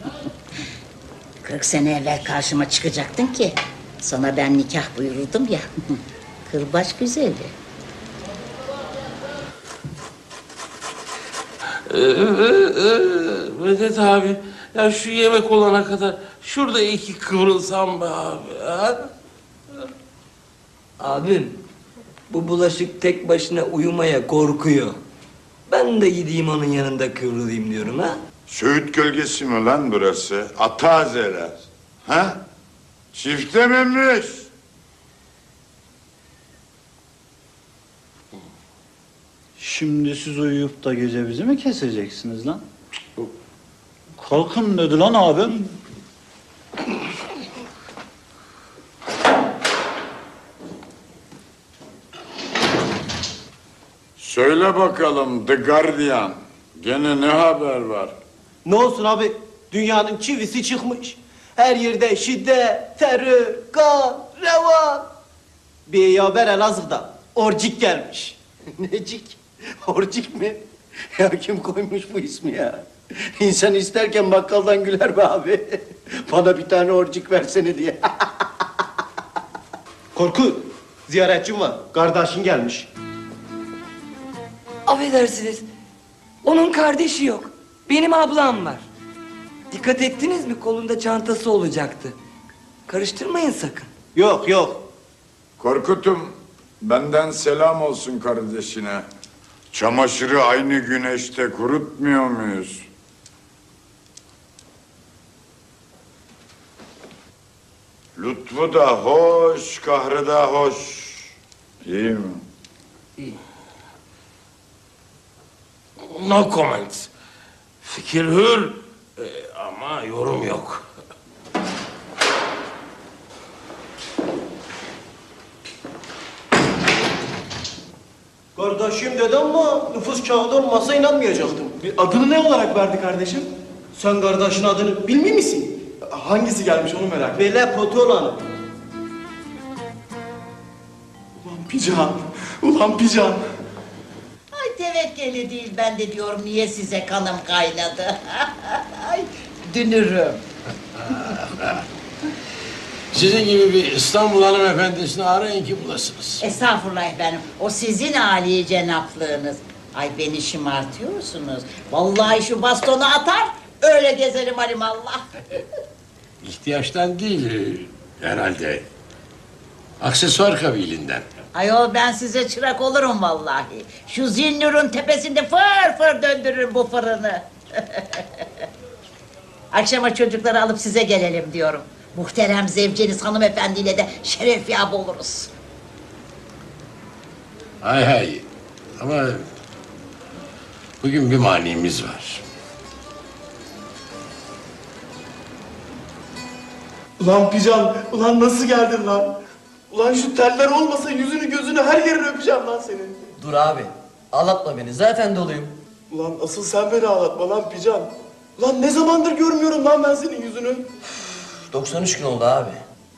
Kırk sene evvel karşıma çıkacaktın ki sana ben nikah buyururdum ya. Kırbaç güzeli. Ee, e, Vedat abi, ya şu yemek olana kadar şurada iki kıvrılsam be abi. Ha? Abim, bu bulaşık tek başına uyumaya korkuyor. Ben de gideyim onun yanında kıvrılayım diyorum ha. Söğüt gölgesi mi lan burası? Atazeler. Ha? Çifte miymiş? Şimdi siz uyuyup da gece bizi mi keseceksiniz lan? Kalkın dedi lan abim. Söyle bakalım The Guardian. Gene ne haber var? Ne olsun abi? Dünyanın çivisi çıkmış. Her yerde şiddet, terör, kan, revan. Bir iyi haber Elazığ'da. Orcik gelmiş. Necik? Orcik mi? Ya kim koymuş bu ismi ya? İnsan isterken bakkaldan güler be abi. Bana bir tane orcik versene diye. Korkut, ziyaretçim var. Kardeşin gelmiş. Affedersiniz, onun kardeşi yok. Benim ablam var. Dikkat ettiniz mi? Kolunda çantası olacaktı. Karıştırmayın sakın. Yok, yok. Korkut'um, benden selam olsun kardeşine. Çamaşırı aynı güneşte kurutmuyor muyuz? Lütfu da hoş, kahrı da hoş. İyi mi? İyi. No comment. Fikir hür e, ama yorum yok. Kardeşim dedi ama nüfus kağıdı olmasa inanmayacaktım. Adını ne olarak verdi kardeşim? Sen kardeşin adını bilmiyor musun? Hangisi gelmiş onu merak ettim. Bele Potolan'ı. Pican. Ulan Pican. Ay tevekkeli değil, ben de diyorum niye size kanım kaynadı. Ay dünürüm. Sizin gibi bir İstanbul hanımefendisini arayın ki bulasınız. Estağfurullah efendim, o sizin âli cenaplığınız. Ay beni şımartıyorsunuz. Vallahi şu bastonu atar, öyle gezerim alimallah. İhtiyaçtan değil herhalde. Aksesuar kabiliğinden. Ayol ben size çırak olurum vallahi. Şu Zinnur'un tepesinde fır fır döndürürüm bu fırını. Akşama çocukları alıp size gelelim diyorum. Muhterem zevceniz hanımefendiyle de şeref yap oluruz. Hay hay. Ama bugün bir manimiz var. Ulan Pican, ulan nasıl geldin lan? Ulan şu teller olmasa yüzünü gözünü her yerini öpeceğim lan senin. Dur abi. Ağlatma beni. Zaten doluyum. Ulan asıl sen beni ağlatma lan Pican. Ulan ne zamandır görmüyorum lan ben senin yüzünü. doksan üç gün oldu abi.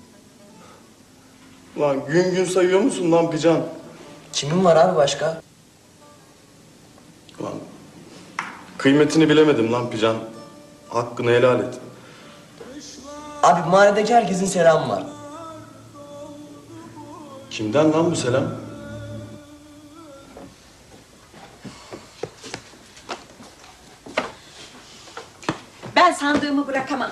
Ulan gün gün sayıyor musun lan Pican? Kimin var abi başka? Ulan kıymetini bilemedim lan Pican. Hakkını helal et. Abi mahalledeki herkesin selamı var. Kimden lan bu selam? Ben sandığımı bırakamam.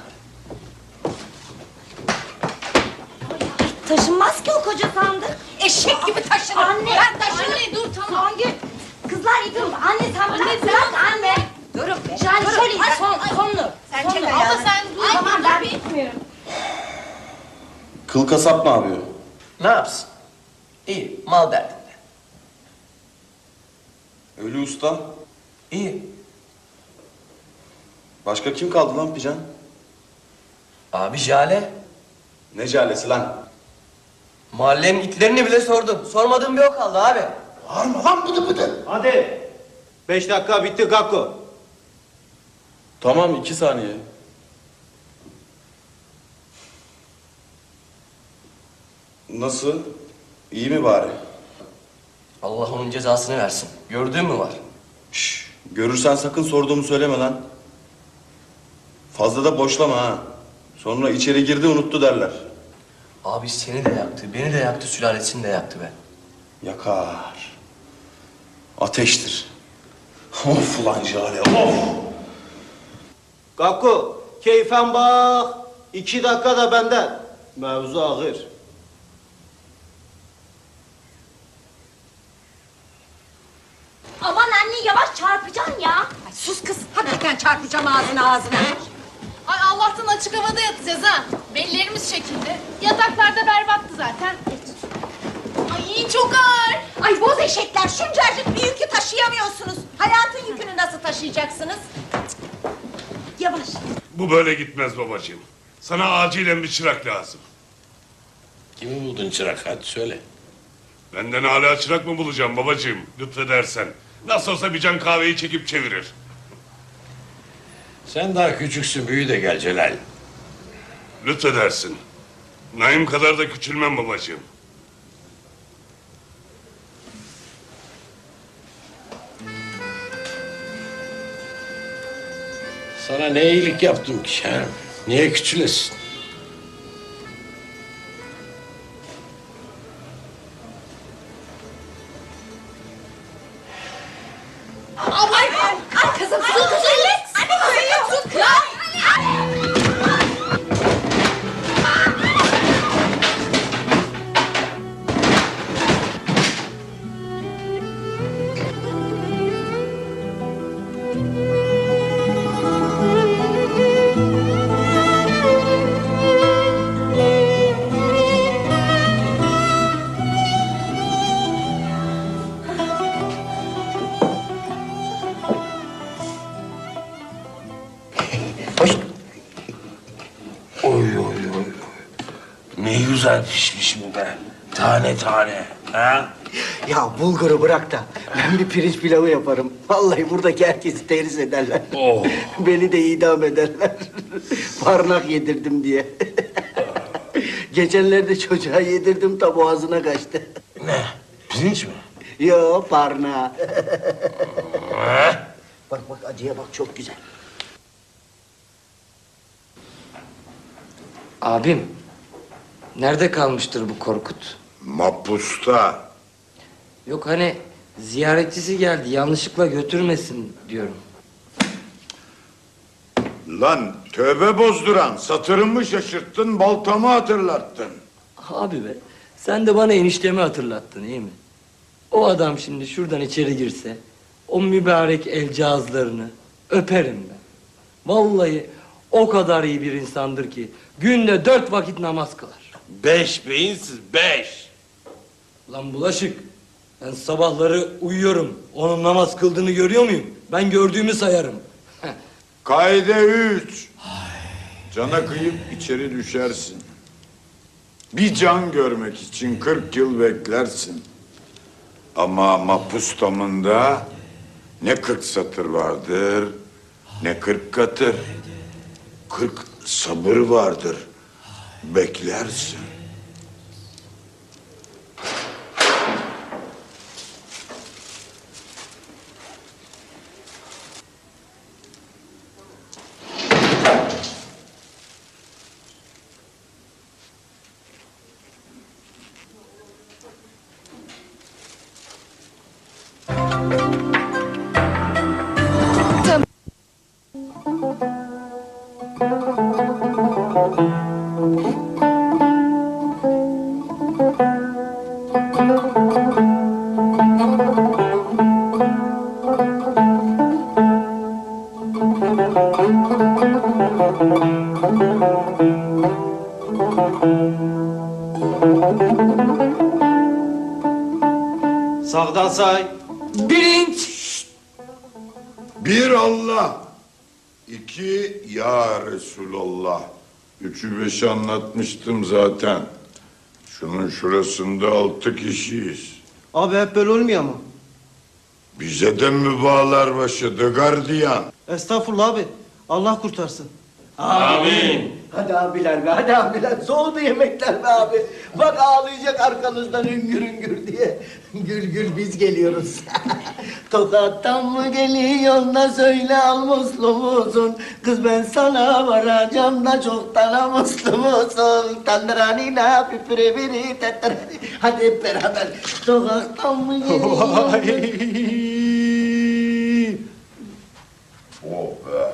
Taşınmaz ki o koca sandık. Eşek gibi taşınır. Anne, Ben taşınırım. anne dur tamam. Songül, kızlar yıkılma. Anne sen bırak, bırak anne. Durun be. Yani durun. şöyle Ay, son, ay. sonlu. Sen sonlu. çek Ama ayağını. sen dur. Ay, Tamam dur, ben bir. bitmiyorum. Kıl kasap ne yapıyor? Ne yapsın? İyi, mal derdinde. Ölü usta. İyi. Başka kim kaldı lan Pican? Abi Jale. Ne jalesi lan? Mahallenin itlerini bile sordum. Sormadığım bir o kaldı abi. Bağırma lan bıdı bıdı. Hadi. Beş dakika bitti Gakko. Tamam iki saniye. Nasıl? İyi mi bari? Allah onun cezasını versin. Gördüğün mü var? Şş, görürsen sakın sorduğumu söyleme lan. Fazla da boşlama ha. Sonra içeri girdi unuttu derler. Abi seni de yaktı, beni de yaktı, sülalesini de yaktı be. Yakar. Ateştir. Of ulan Jale of. Gakko, keyfen bak. İki dakika da benden. Mevzu ağır. Aman anne yavaş çarpacaksın ya. Ay, sus kız. Hakikaten çarpacağım ağzına ağzına. Ay Allah'tan açık havada yatacağız ha. Bellerimiz şekilde. Yataklarda berbattı zaten. Ay çok ağır. Ay boz eşekler şuncacık bir yükü taşıyamıyorsunuz. Hayatın yükünü nasıl taşıyacaksınız? Yavaş. Bu böyle gitmez babacığım. Sana acilen bir çırak lazım. Kimi buldun çırak hadi söyle. Benden hala çırak mı bulacağım babacığım? Lütfedersen. Nasıl olsa bir can kahveyi çekip çevirir. Sen daha küçüksün büyü de gel Celal. Lütfedersin. Naim kadar da küçülmem babacığım. Sana ne iyilik yaptım ki ha? Niye küçülesin? Ay, ay, ay kızım sus sus. Anne kızım sus. Oy oy oy. Ne güzel pişmiş bu be. Tane tane. Ha? Ya bulguru bırak da ben bir pirinç pilavı yaparım. Vallahi buradaki herkesi terhis ederler. Oh. Beni de idam ederler. Parnak yedirdim diye. Geçenlerde çocuğa yedirdim ta boğazına kaçtı. Ne? Pirinç mi? Yo, parna. Bak bak acıya bak, çok güzel. Abim, nerede kalmıştır bu Korkut? Mapusta. Yok hani ziyaretçisi geldi, yanlışlıkla götürmesin diyorum. Lan tövbe bozduran, satırımı şaşırttın, baltamı hatırlattın. Abi be, sen de bana eniştemi hatırlattın, iyi mi? O adam şimdi şuradan içeri girse, o mübarek el cihazlarını öperim ben. Vallahi o kadar iyi bir insandır ki günde dört vakit namaz kılar. Beş beyinsiz, beş. Lan bulaşık, ben sabahları uyuyorum. Onun namaz kıldığını görüyor muyum? Ben gördüğümü sayarım. Kaide üç. Cana kıyıp içeri düşersin. Bir can görmek için kırk yıl beklersin. Ama mapustamında ne kırk satır vardır, ne kırk katır. Kırk sabır vardır. Beklersin. Sağdan say. Birinç. Bir Allah. İki ya Resulallah. Üçü beşi anlatmıştım zaten. Şunun şurasında altı kişiyiz. Abi hep böyle olmuyor mu? Bize de mübahlar başladı gardiyan. Estağfurullah abi. Allah kurtarsın. Amin. Hadi abiler be, hadi abiler. Soğudu yemekler be abi. Bak ağlayacak arkanızdan hüngür hüngür diye. Gül gül biz geliyoruz. Tokattan mı geliyorsun da söyle al muslu musun? Kız ben sana varacağım da çoktan amuslu musun? Tandıranina püpüre biri tetrani. Hadi hep beraber. Tokattan mı geliyorsun? Oh be.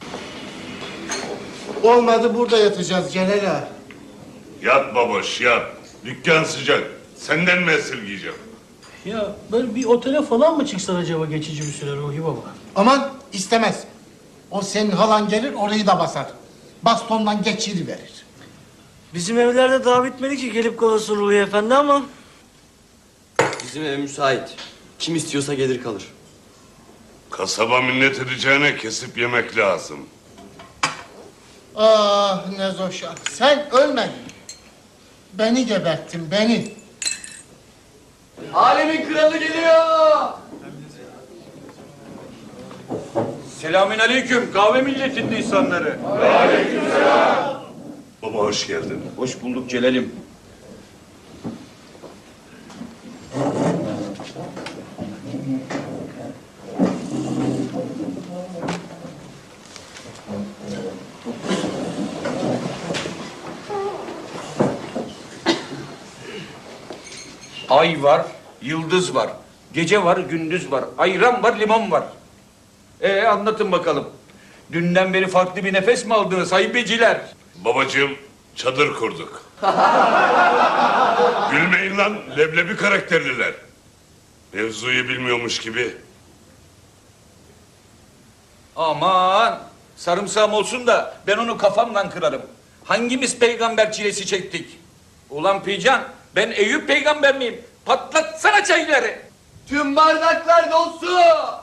Olmadı burada yatacağız Celal ağa. Yat baboş yat. Dükkan sıcak. Senden mi esirgeyeceğim? Ya böyle bir otele falan mı çıksan acaba geçici bir süre Ruhi Baba? Aman istemez. O senin halan gelir orayı da basar. Bastondan geçiriverir. Bizim evlerde daha bitmedi ki gelip kalasın Ruhi Efendi ama. Bizim ev müsait. Kim istiyorsa gelir kalır. Kasaba minnet edeceğine kesip yemek lazım. Ah Nezoşa, sen ölmedin. Beni geberttin, beni. Alemin kralı geliyor. Selamünaleyküm kahve milletinin insanları. Aleykümselam. Baba hoş geldin. Hoş bulduk Celal'im. Ay var, yıldız var. Gece var, gündüz var. Ayran var, limon var. Ee anlatın bakalım. Dünden beri farklı bir nefes mi aldınız haybeciler? Babacığım çadır kurduk. Gülmeyin lan leblebi karakterliler. Mevzuyu bilmiyormuş gibi. Aman sarımsağım olsun da ben onu kafamla kırarım. Hangimiz peygamber çilesi çektik? Ulan Pican ben Eyüp peygamber miyim? Patlatsana çayları. Tüm bardaklar dolsun.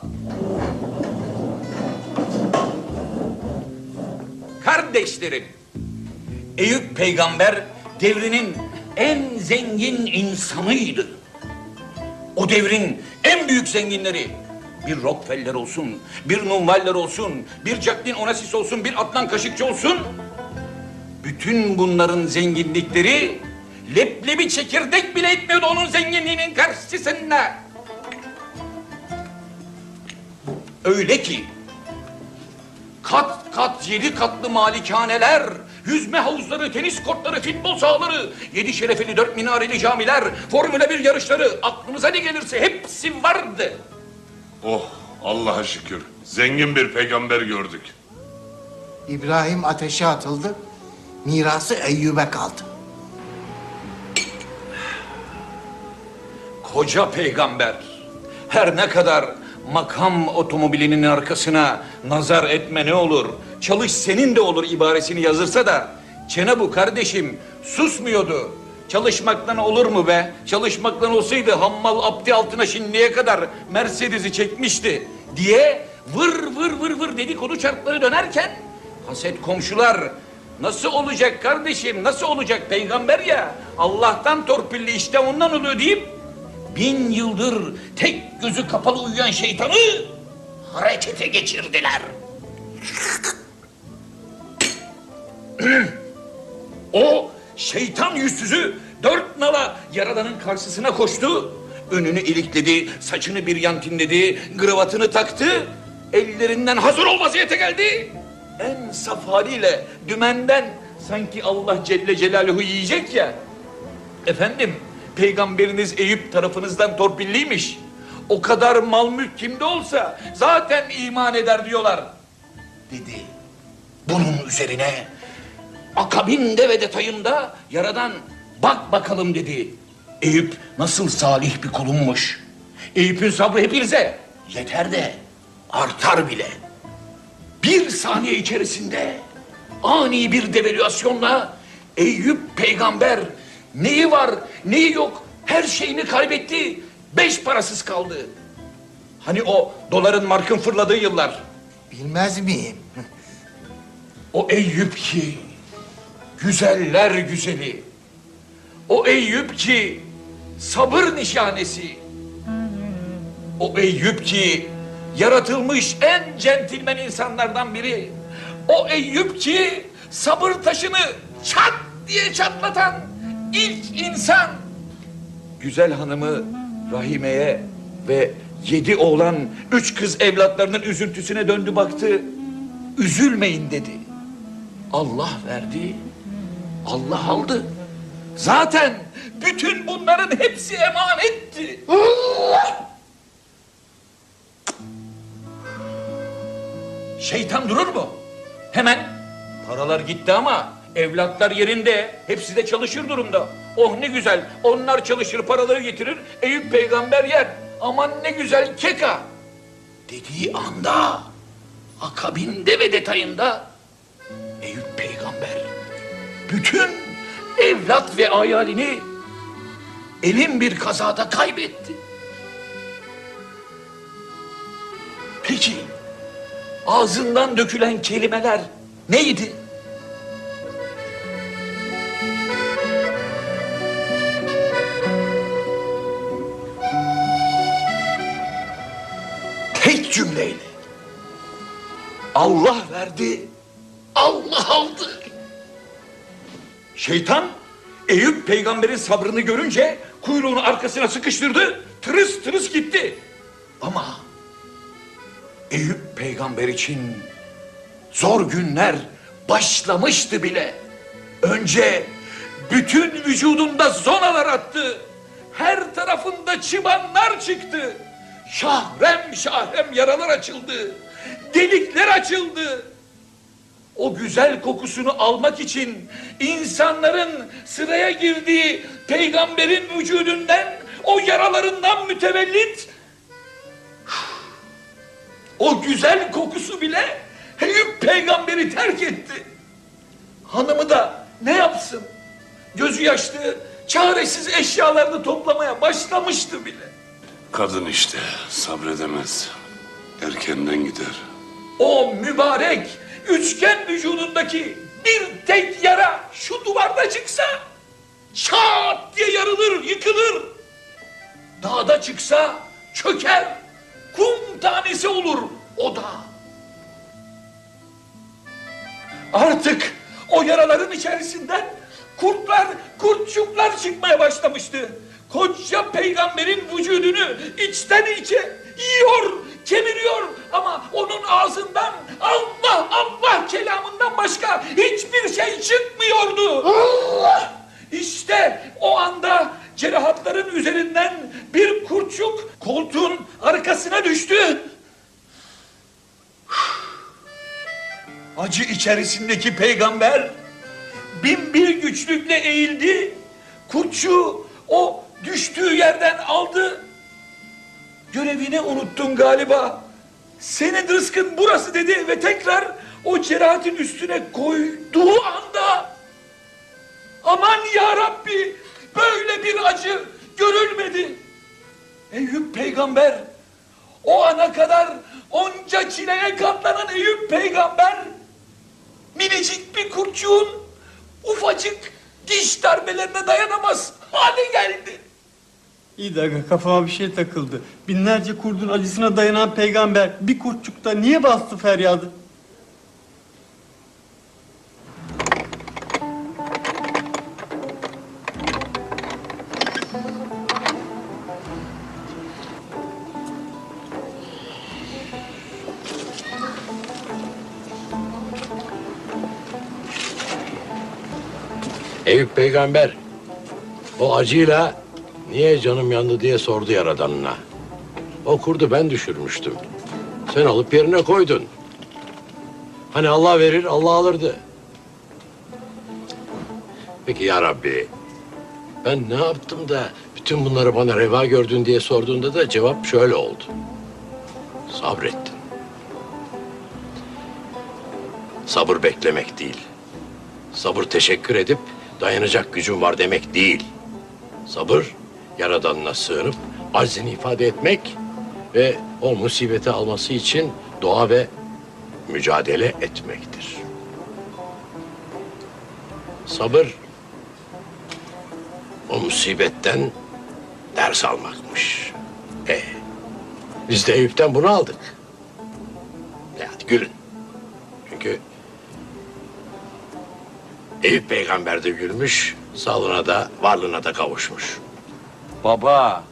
Kardeşlerim, Eyüp peygamber devrinin en zengin insanıydı. O devrin en büyük zenginleri, bir Rockefeller olsun, bir Numvaller olsun, bir Jacqueline Onassis olsun, bir Adnan Kaşıkçı olsun, bütün bunların zenginlikleri Leblebi çekirdek bile etmiyordu onun zenginliğinin karşısında. Öyle ki kat kat yedi katlı malikaneler, yüzme havuzları, tenis kortları, futbol sahaları, yedi şerefeli dört minareli camiler, Formula bir yarışları, aklımıza ne gelirse hepsi vardı. Oh, Allah'a şükür. Zengin bir peygamber gördük. İbrahim ateşe atıldı. Mirası Eyyub'e kaldı. Koca peygamber her ne kadar makam otomobilinin arkasına nazar etme ne olur, çalış senin de olur ibaresini yazırsa da Cenab-ı kardeşim susmuyordu. Çalışmaktan olur mu be? Çalışmaktan olsaydı Hammal Abdi altına şimdiye kadar Mercedes'i çekmişti diye vır vır vır vır dedikodu çarkları dönerken haset komşular nasıl olacak kardeşim, nasıl olacak peygamber ya, Allah'tan torpilli işte ondan oluyor deyip bin yıldır tek gözü kapalı uyuyan şeytanı harekete geçirdiler. O şeytan yüzsüzü dört nala Yaradan'ın karşısına koştu. Önünü ilikledi, saçını bir yantinledi, kravatını taktı. Ellerinden hazır ol vaziyete geldi. En saf haliyle dümenden sanki Allah Celle Celaluhu yiyecek ya. Efendim, peygamberiniz Eyüp tarafınızdan torpilliymiş. O kadar mal mülk kimde olsa zaten iman eder diyorlar dedi. Bunun üzerine akabinde ve detayında Yaradan bak bakalım dedi. Eyüp nasıl salih bir kulunmuş. Eyüp'ün sabrı hepinize yeter de artar bile. Bir saniye içerisinde ani bir devalüasyonla Eyüp peygamber neyi var neyi yok her şeyini kaybetti. Beş parasız kaldı. Hani o doların markın fırladığı yıllar. Bilmez miyim? O Eyüp ki güzeller güzeli. O Eyüp ki sabır nişanesi. O Eyüp ki yaratılmış en centilmen insanlardan biri. O Eyüp ki sabır taşını çat diye çatlatan ilk insan. Güzel hanımı Rahime'ye ve yedi oğlan üç kız evlatlarının üzüntüsüne döndü baktı. Üzülmeyin dedi. Allah verdi, Allah aldı. Zaten bütün bunların hepsi emanetti. Şeytan durur mu? Hemen paralar gitti ama evlatlar yerinde, hepsi de çalışır durumda. Oh ne güzel, onlar çalışır, paraları getirir, Eyüp peygamber yer. Aman ne güzel keka dediği anda akabinde ve detayında Eyüp peygamber bütün evlat ve ayalini elin bir kazada kaybetti. Peki ağzından dökülen kelimeler neydi? Tek cümleyle Allah verdi, Allah aldı. Şeytan Eyüp peygamberin sabrını görünce kuyruğunu arkasına sıkıştırdı, tırıs tırıs gitti. Ama Eyüp peygamber için zor günler başlamıştı bile. Önce bütün vücudunda zonalar attı. Her tarafında çıbanlar çıktı. Şahrem şahrem yaralar açıldı. Delikler açıldı. O güzel kokusunu almak için insanların sıraya girdiği peygamberin vücudundan, o yaralarından mütevellit o güzel kokusu bile Eyüp peygamberi terk etti. Hanımı da ne yapsın? Gözü yaşlı, çaresiz eşyalarını toplamaya başlamıştı bile. Kadın işte sabredemez. Erkenden gider. O mübarek üçgen vücudundaki bir tek yara şu duvarda çıksa çat diye yarılır, yıkılır. Dağda çıksa çöker, kum tanesi olur o da. Artık o yaraların içerisinden kurtlar, kurtçuklar çıkmaya başlamıştı. Koca peygamberin vücudunu içten içe yiyor, kemiriyor ama onun ağzından Allah Allah kelamından başka hiçbir şey çıkmıyordu. Allah! İşte o anda cerahatların üzerinden bir kurtçuk koltuğun arkasına düştü. Acı içerisindeki peygamber bin bir güçlükle eğildi. Kurtçuğu o düştüğü yerden aldı. Görevini unuttun galiba. Senin rızkın burası dedi ve tekrar o cerahatin üstüne koyduğu anda aman ya Rabbi böyle bir acı görülmedi. Eyüp peygamber o ana kadar onca çileye katlanan Eyüp peygamber minicik bir kurtçuğun ufacık diş darbelerine dayanamaz hale geldi. İyi de aga, kafama bir şey takıldı. Binlerce kurdun acısına dayanan peygamber bir kurtçukta niye bastı feryadı? Eyüp peygamber o acıyla niye canım yandı diye sordu Yaradanına. O kurdu ben düşürmüştüm. Sen alıp yerine koydun. Hani Allah verir, Allah alırdı. Peki ya Rabbi, ben ne yaptım da bütün bunları bana reva gördün diye sorduğunda da cevap şöyle oldu. Sabrettin. Sabır beklemek değil. Sabır teşekkür edip dayanacak gücüm var demek değil. Sabır, Yaradanına sığınıp aczini ifade etmek ve o musibeti alması için dua ve mücadele etmektir. Sabır, o musibetten ders almakmış. E, biz de Eyüp'ten bunu aldık. E hadi gülün. Çünkü Eyüp peygamber de gülmüş, sağlığına da varlığına da kavuşmuş. Baba.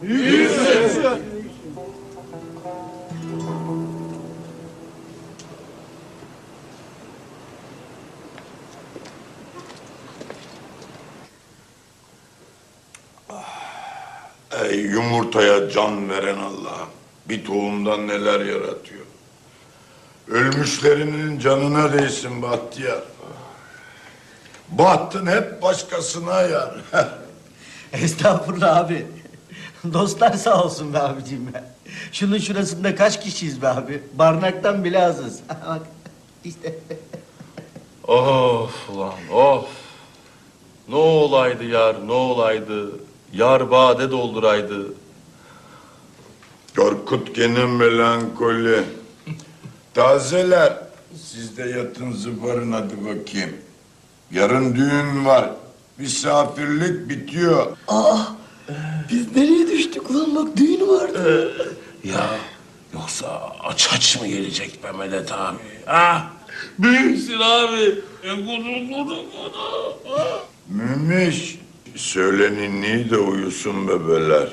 Ey yumurtaya can veren Allah, bir tohumdan neler yaratıyor. Ölmüşlerinin canına değsin Bahtiyar. Bahtın hep başkasına yar. Estağfurullah abi. Dostlar sağ olsun be abicim be. Şunun şurasında kaç kişiyiz be abi? Barnaktan bile azız. Bak işte. Of ulan of. Ne olaydı yar, ne olaydı. Yar bade dolduraydı. Korkut gene melankoli. Tazeler, siz de yatın zıbarın hadi bakayım. Yarın düğün var. Misafirlik bitiyor. Aa, biz nereye düştük ulan bak düğün vardı. Ya yoksa aç aç mı gelecek be Medet abi? Ha? Büyüksün abi. E, kudu kudu kudu. Mümiş, söyle ninniyi de uyusun bebeler.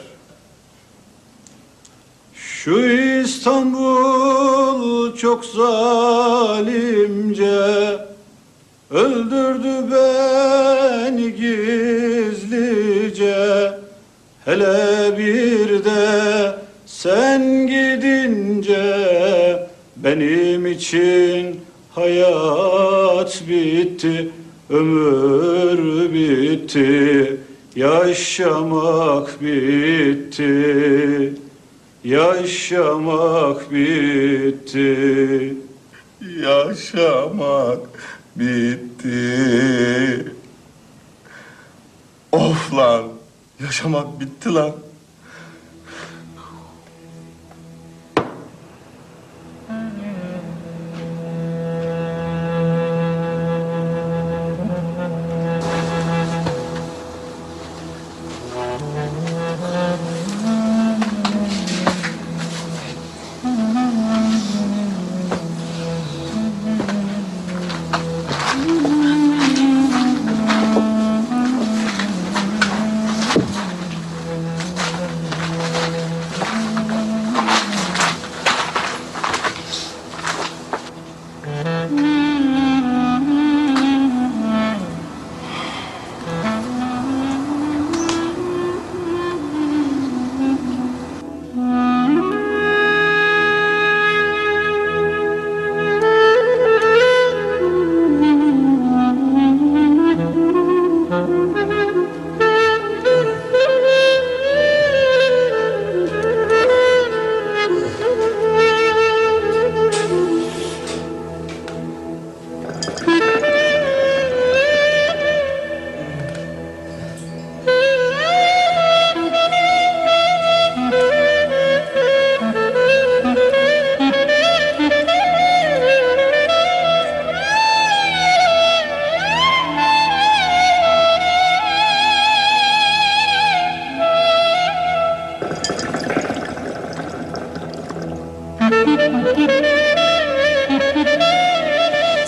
Şu İstanbul çok zalimce öldürdü beni gizlice. Hele bir de sen gidince benim için hayat bitti, ömür bitti, yaşamak bitti. Yaşamak bitti. Yaşamak bitti. Of lan. Yaşamak bitti lan.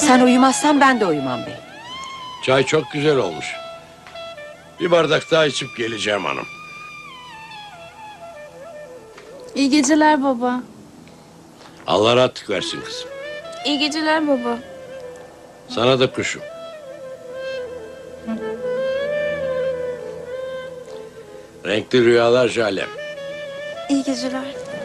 Sen uyumazsan ben de uyumam bey. Çay çok güzel olmuş. Bir bardak daha içip geleceğim hanım. İyi geceler baba. Allah rahatlık versin kızım. İyi geceler baba. Sana da kuşum. Renkli rüyalar Jale. İyi geceler.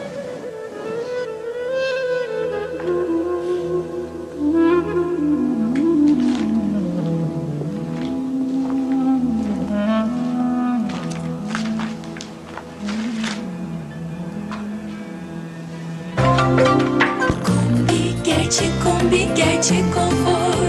Kombi, gerçek kombi, gerçek konfor.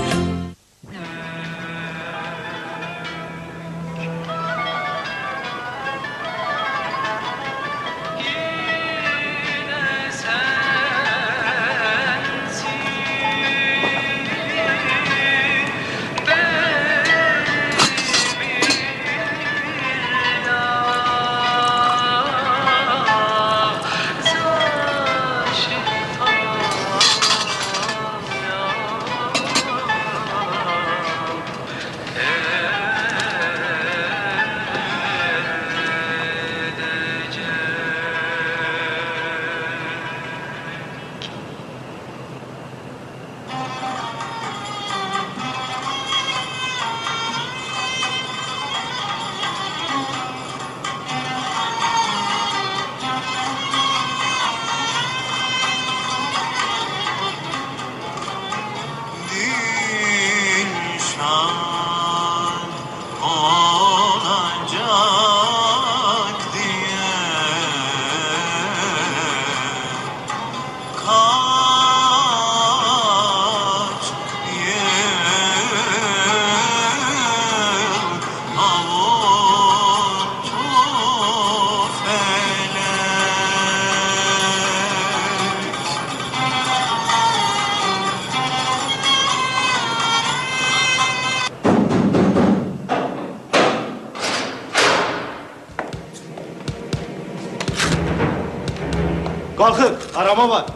Kalkın, arama var.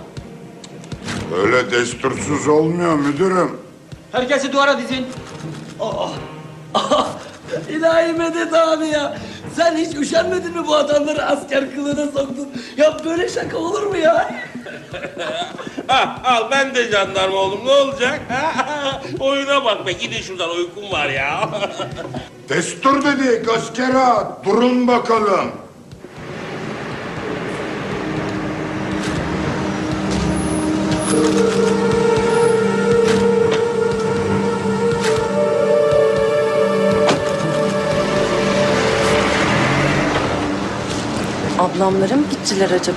Öyle destursuz olmuyor müdürüm. Herkesi duvara dizin. Aa, aa, İlahi Medet abi ya. Sen hiç üşenmedin mi bu adamları asker kılığına soktun? Ya böyle şaka olur mu ya? Ha, al ben de jandarma oldum, ne olacak? Oyuna bak be, gidin şuradan, uykum var ya. Destur dedik askera. Durun bakalım. Ablamlara mı gittiler acaba?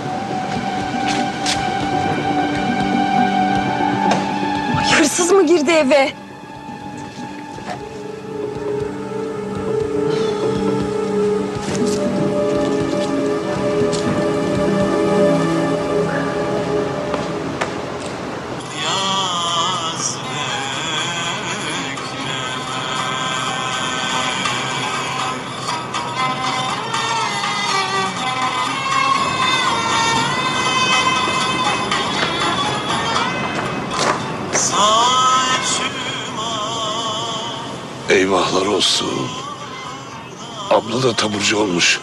Ay, hırsız mı girdi eve? Eyvahlar olsun. Abla da taburcu olmuş.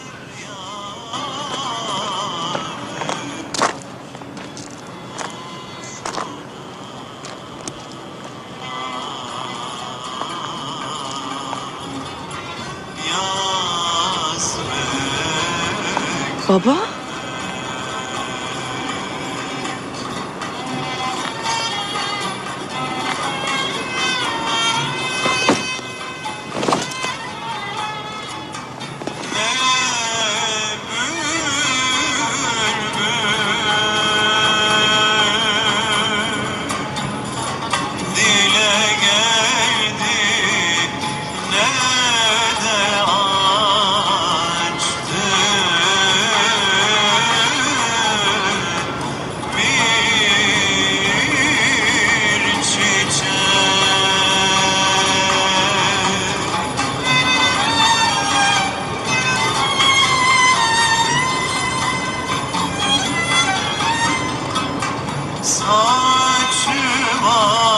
Baba? Saçma